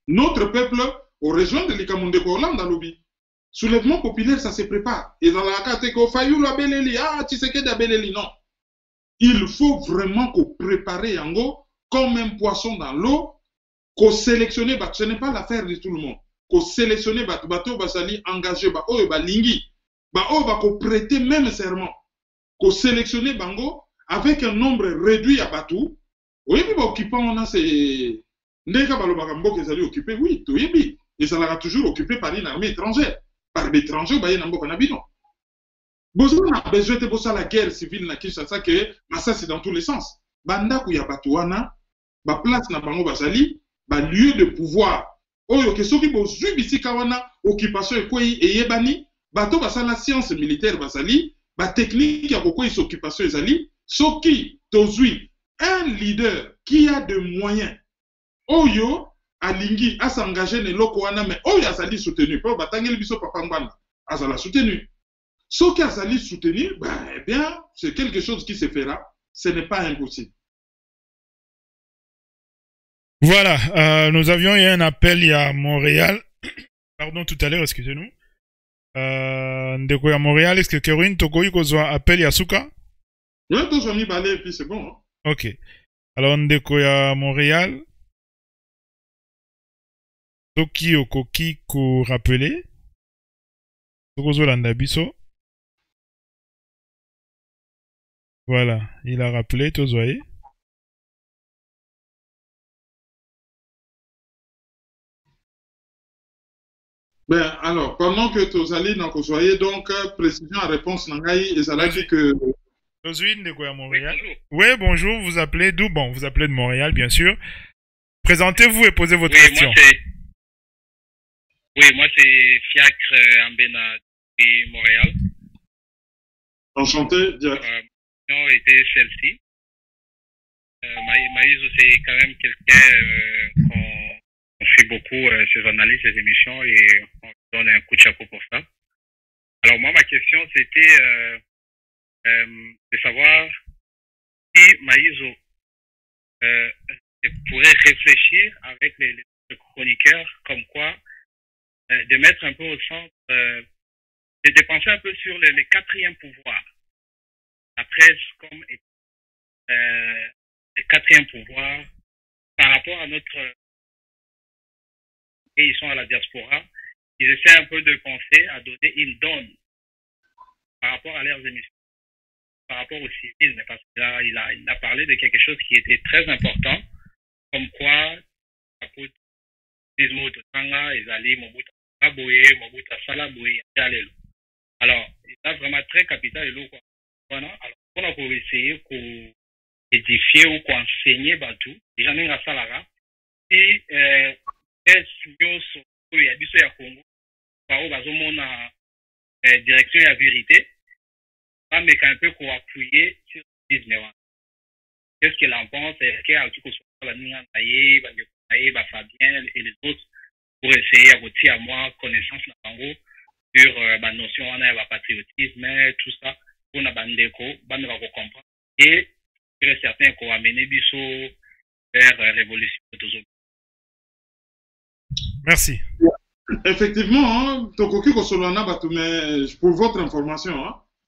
Speaker 2: notre peuple au rejoindre les Kamondeko Hollande dans lobby. Soulèvement populaire, ça se prépare. Et dans la carte, Fayou la Beleli, ah, Tshisekedi a Beleli, non. Il faut vraiment qu'on prépare Yango comme un poisson dans l'eau, qu'on sélectionne, ce n'est pas l'affaire de tout le monde. Qu'on sélectionne, bateau, basali, engagé, lingui, qu'on prêter même serment, qu'on sélectionne bango avec un nombre réduit à bateau. Oui, mais occupant, on a ces. Ndeka Balobagambo qui est occupé, oui, tout est bien. Et ça sera toujours occupé par une armée étrangère. Par l'étranger, bah, il y a un Kanabino. Besoin a besoin de ça la guerre civile na Kinshasa que ça c'est dans tous les sens. Banda ku ya batuana, ba place na bango basali, ba lieu de pouvoir. Oyo ke soki bozui bisika wana occupation ekoi eyebani, bato basala science militaire basali, ba technique ya kokoi occupation ezali, soki tozui un leader qui a de moyens. Oyo alingi a s'engager ne loko wana mais oyo azali soutenu po batangeli biso papa ngwana azala soutenu. Ce qui a sali soutenir, eh bien, c'est quelque chose qui se fera. Ce n'est pas impossible.
Speaker 1: Voilà, nous avions eu un appel il y a Montréal. Pardon, tout à l'heure, excusez-nous. Ndeko à Montréal, est-ce que Kerwin Tokoyi kozwa appel Yasuka?
Speaker 2: Oui, tous mis balai et puis c'est bon. Hein?
Speaker 1: Ok. Alors, Ndeko à Montréal. Toki Okoki ko rappeler. Tokozo Landabiso. Voilà, il a rappelé, tous voyez.
Speaker 2: Ben, alors, pendant que tous allez dans vous voyez, donc, précision à réponse Nangaï, et ça l'a dit que.
Speaker 1: Josuine de quoi, Montréal? Oui, bonjour, vous appelez d'où? Bon, vous appelez de Montréal, bien sûr. Présentez-vous et posez votre question.
Speaker 5: Moi, c'est Fiacre Ambena de Montréal.
Speaker 2: Enchanté, direct.
Speaker 5: Était celle-ci. Maïs, c'est quand même quelqu'un qu'on fait beaucoup ses analyses, ses émissions et on donne un coup de chapeau pour ça. Alors moi, ma question, c'était de savoir si Maïs pourrait réfléchir avec les chroniqueurs comme quoi de mettre un peu au centre, de penser un peu sur les quatrièmes pouvoirs. La presse comme le quatrième pouvoir par rapport à notre et ils sont à la diaspora, ils essaient un peu de penser à donner une donne par rapport à leurs émissions, par rapport au civisme, parce que là, il a parlé de quelque chose qui était très important, comme quoi alors, il a vraiment très capital et l'eau. Voilà. Alors, on a pour essayer qu'on édifier ou qu'on enseigner tout. Déjà, nous, à Salara. Et, il y a du Congo. Par où, on a direction et la vérité. Mais un peu qu'on appuyer sur le business. Qu'est-ce qu'il en pense? Est-ce qu'il y a un truc sur la Fabien et les autres pour essayer à retirer à moi connaissance sur la notion de patriotisme, tout ça. On a bandeko, bandeko comprendre et très certain qu'on va amener biso vers révolution.
Speaker 1: Merci.
Speaker 2: Effectivement, Tokoki Kosolana Batume, pour votre information,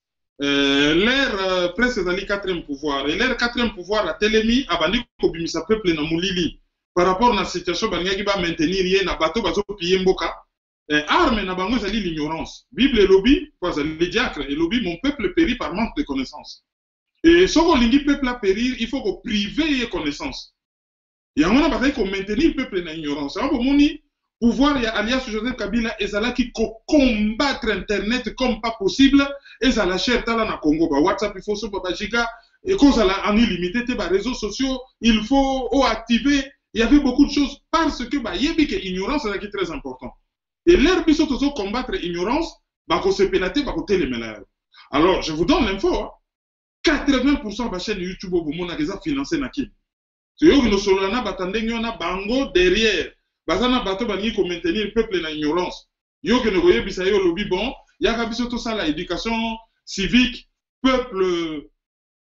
Speaker 2: l'ère presse est dans le quatrième pouvoir. Et l'ère quatrième pouvoir a télémi à Bandi Kobimisa peuple na Moulili. Par rapport à la situation, Bandi va maintenir rien à bateau, bateau, pied mboka. Arme na bango zali l'ignorance. Bible et lobby, les diacres et lobby, mon peuple périt par manque de connaissances. Et si on lingi peuple à périr, il faut qu'on prive les connaissances. Et on a besoin qu'on maintienne le peuple dans l'ignorance. Alors, pour moni, pouvoir alias Joseph Kabila et Zala qui combattre Internet comme pas possible et Zala cher tala na Congo. WhatsApp, il faut se giga et qu'on a en illimité, les réseaux sociaux, il faut activer. Il y avait beaucoup de choses parce que yebi que l'ignorance est très important. Et l'air biso tozo combattre l'ignorance, bako se pénater, bako téléménage. Alors, je vous donne l'info, 80% de la chaîne YouTube au monde a financé na qui. C'est eux qui nous solana batande nyona bango derrière. Bazana bato bangi ko maintenir le peuple na ignorance. Yo que ne voyez bisa yo lobby bon, yaka biso tout ça la éducation civique, peuple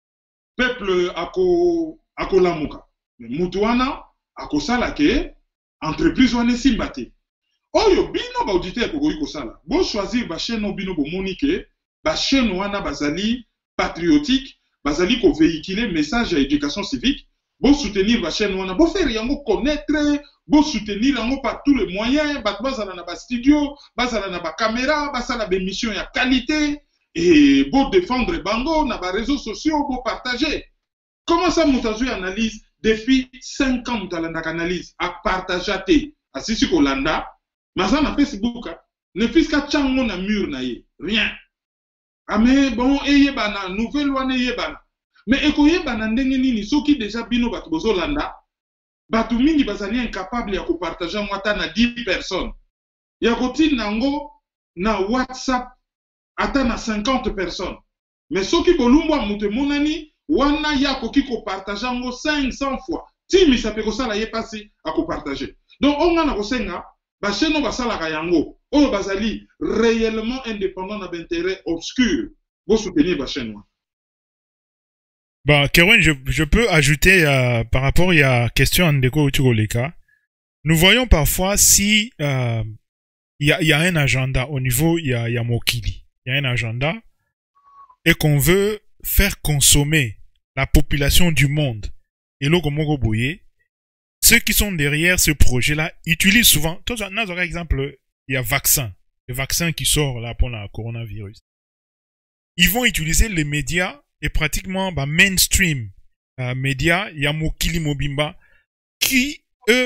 Speaker 2: ako lamuka. Mutuana ako sala ke entreprise wana esimba te. Oyo bino ba auditeur kokoki kosala. Bo choisir ba chaîne bino bo monique, ba chaîne wana bazali patriotique, bazali ko véhiculer message à éducation civique, bo soutenir ba chaîne wana, bo faire yango connaître, bo soutenir yango par tous les moyens, bazala na ba studio, bazala na ba caméra, basala ba émission ya qualité et bo défendre bango na ba réseaux sociaux, bo partager. Comment ça moutazu analyse depuis 5 ans mutalanda analyse à partager à sisi kolanda, maza na Facebook ne fiska chango na mur na ye, rien. Ah mais bon, eyebana, nouvelle wane eyebana. Mais ekoyebana ndenge nini, soki déjà bino batu bozo landa, batu mingi bazali incapable ya kupartager mwata na 10 personnes. Ya koti nango na WhatsApp ata na 50 personnes. Mais soki bolumbwa mute monani, wana ya koki ko partager ngo 500 fois. Timi sa pe kosala ye pasi a ko partager. Donc on na kosenga ba cheno basala yango. Oyo bazali réellement indépendant d'intérêt obscur pour soutenir ba cheno.
Speaker 1: Bah, Kerwin, je peux ajouter par rapport à la question Ndeko Utugoleka. Nous voyons parfois si y a un agenda au niveau, il y a Mokili. Il y a un agenda et qu'on veut faire consommer la population du monde. Et là, comme Boye, ceux qui sont derrière ce projet-là utilisent souvent, par exemple, il y a vaccin, le vaccin qui sort là pour le coronavirus. Ils vont utiliser les médias et pratiquement mainstream médias, il y a Mokili Mobimba, qui, eux,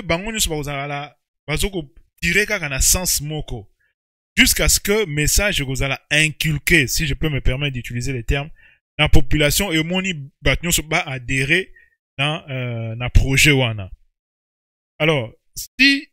Speaker 1: tirer un sens moko, jusqu'à ce que message vous allez inculquer, si je peux me permettre d'utiliser les termes, dans la population et au moins adhérer dans un projet wana. Alors, si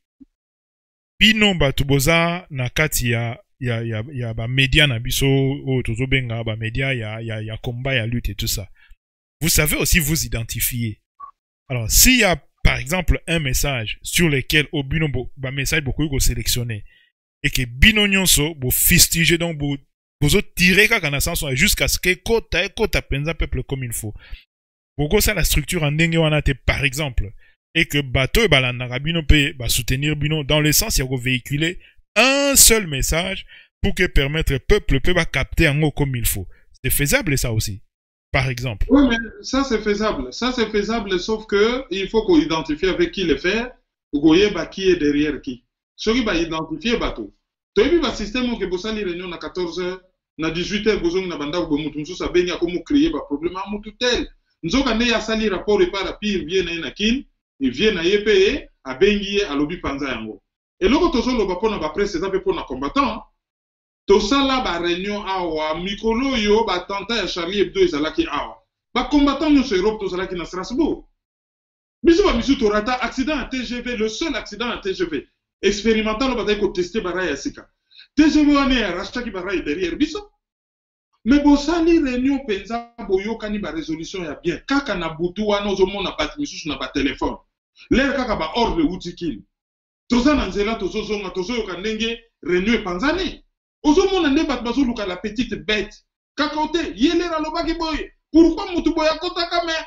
Speaker 1: bino batuboza na kati ya ba média na biso o tozo benga ba média ya combat ya lutte et tout ça. Vous savez aussi vous identifier. Alors, s'il y a par exemple un message sur lequel au bino ba message beaucoup ko sélectionner et que bino nyonso bo fistiger donc bozo tirer kaka na sens jusqu'à ce que kota penza peuple comme il faut. Boko ça la structure en ndenge wana te par exemple et que bateau et balandaka bino pe ba soutenir bino dans le sens il y a véhiculer un seul message pour que permettre peuple peut capter en haut comme il faut. C'est faisable ça aussi, par exemple.
Speaker 2: Oui, mais ça c'est faisable. Ça c'est faisable, sauf que il faut qu'on identifie avec qui le faire, ou qu'on y qui est derrière qui. Ce qui va identifier bateau. Tu as vu le système que vous allez réunion à 14h, à 18h, vous avez banda ou vous avez sabenya comme créer un problème à tout tel. Nous avons un sali rapport et par la pire vient à Inakin, il vient à YPE, à Bengi, à Lobby Panza Yango. Et là, quand on va prendre la presse, c'est un peu pour les combattants. Tout ça là, la réunion awa, Mikolo yo, ba tanta ya Charlie Hebdo ezalaki awa. Ba combattants nous sur Europe, tout ça là qui na Strasbourg. Biso ba misu torata accident à TGV, le seul accident à TGV expérimental ba ko tester bara ya sika. TGV on est racheta qui bara derrière biso. Mais bo sali réunion penza boyo kani ba résolution ya bien. Kaka na butu wana ozomona bat misu na ba téléphone. L'air kaka ba ordre utikil. Toza na nzela tozozonga tozoyoka ndenge réunion panzani. Ozomona nde bat bazoluka la petite bête. Kakote yelera lobaki boye. Pourquoi mutu boya kotaka me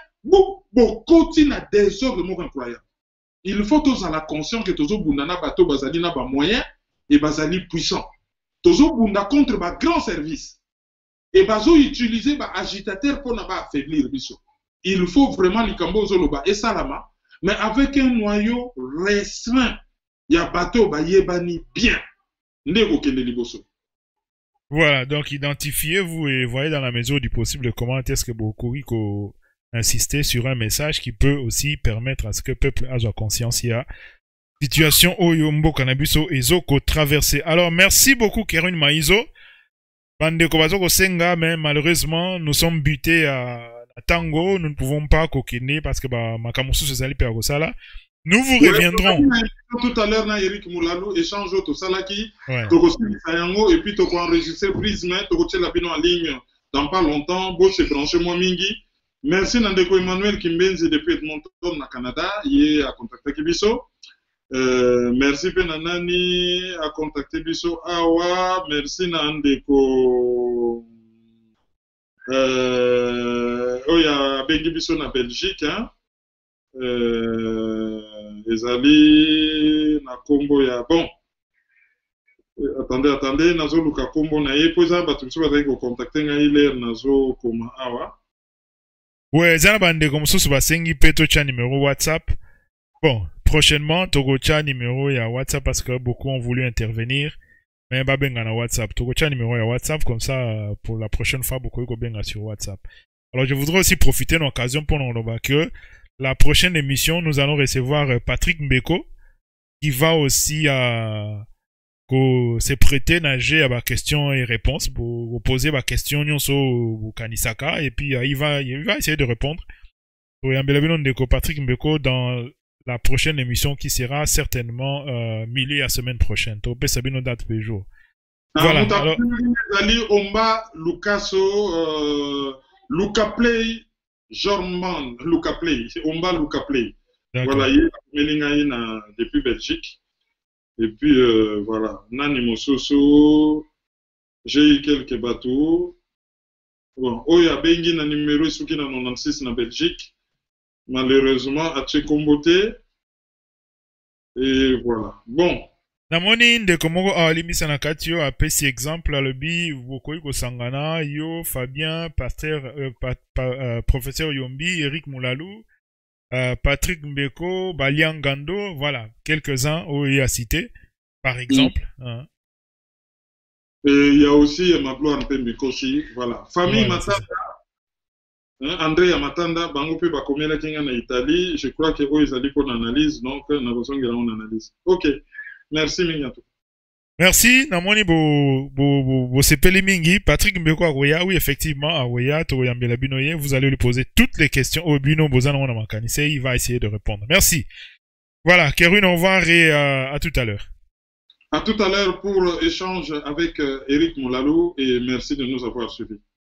Speaker 2: bokoti na désordre moko incroyable. Il faut tous à la conscience que tozobunda na bato bazali na ba moyens et bazali puissant. Tozobunda contre ba grand service. Et bazo utiliser ba agitateur pour na ba affaiblir biso. Il faut vraiment likambo zoloba et salama, mais avec un noyau restreint. Il y a bateau ba yebani bien. Ndeko kende liboso.
Speaker 1: Voilà, donc identifiez-vous et voyez dans la mesure du possible comment est-ce que Bokouriko insister sur un message qui peut aussi permettre à ce que le peuple ait conscience. Il y a situation Oyombo Kanabiso et Zoko traversée. Alors, merci beaucoup, Kerwin Maïzo. Bande Kobazoko Senga, mais malheureusement, nous sommes butés à Tango. Nous ne pouvons pas coquiner parce que Makamusu se sali Pergosala. Nous vous reviendrons.
Speaker 2: Tout à l'heure, Eric Moulalo échange au Salaki, et puis tu as enregistré Prisme, tu as la en ligne dans pas longtemps. Bon, c'est franchement Mingi. Merci Nandeko Emmanuel Kimbenzi depuis Edmonton, au Canada. Il est à contacter Kibiso. Merci Penanani à contacter Biso Awa. Merci Nandeko. Oh, il y a Bengi Biso na Belgique. Hein? ezali na kombo ya bon. Attendez, nazo luka kombo na ye po eza bato mosusu bazali kocontacte ngai lere nazo koma awa.
Speaker 1: Ouais, eza na bandeko mosusu basengi mpe totya numéro WhatsApp. Bon, prochainement, tokotya numéro ya WhatsApp parce que beaucoup ont voulu intervenir. Mais babenga na WhatsApp. Tokotya numéro ya WhatsApp, comme ça, pour la prochaine fois, beaucoup kobenga sur WhatsApp. Alors, je voudrais aussi profiter de l'occasion pour nous dire que la prochaine émission, nous allons recevoir Patrick Mbeko, qui va aussi se prêter nager à ma question et réponse pour poser ma question au Kanisaka et puis il va essayer de répondre. Patrick Mbeko dans la prochaine émission qui sera certainement milieu à semaine prochaine. Date per jour. Voilà. Alors,
Speaker 2: Omba Lucaso Luca Play Jorman Luca Play Omba Luca Play. Voilà, il est depuis Belgique. Et puis voilà, Nani Mososo, j'ai eu quelques bateaux. Bon, Oya Bengi na numéro Suki na 96 na Belgique. Malheureusement, à Tchekombote. Et voilà. Bon.
Speaker 1: Namoni ndeko moko alimisa na kati yo apesi exemple alobi bokoyi kosangana yo Fabien professeur Yombi Eric Moulalu Patrick Mbeko, Balian Gando, voilà, quelques-uns où il a cité, par exemple. Hein.
Speaker 2: Et il y a aussi Mablo Mbeko aussi, voilà. Famille Matanda, André Matanda, Bango pe bakomela kinga na Italie, je crois que eux ils allaient pour l'analyse, donc na besoin de une analyse. OK. Merci Mingato.
Speaker 1: Merci, namoni bo sepeli mingi, Patrick Mbeko Agoya, oui effectivement, Agoya, Toyambela Binoye, vous allez lui poser toutes les questions au Bino Bozano Wana Makanise, il va essayer de répondre. Merci. Voilà, Kerwin, au revoir et à tout à l'heure.
Speaker 2: À tout à l'heure pour échange avec Eric Moulalo et merci de nous avoir suivis.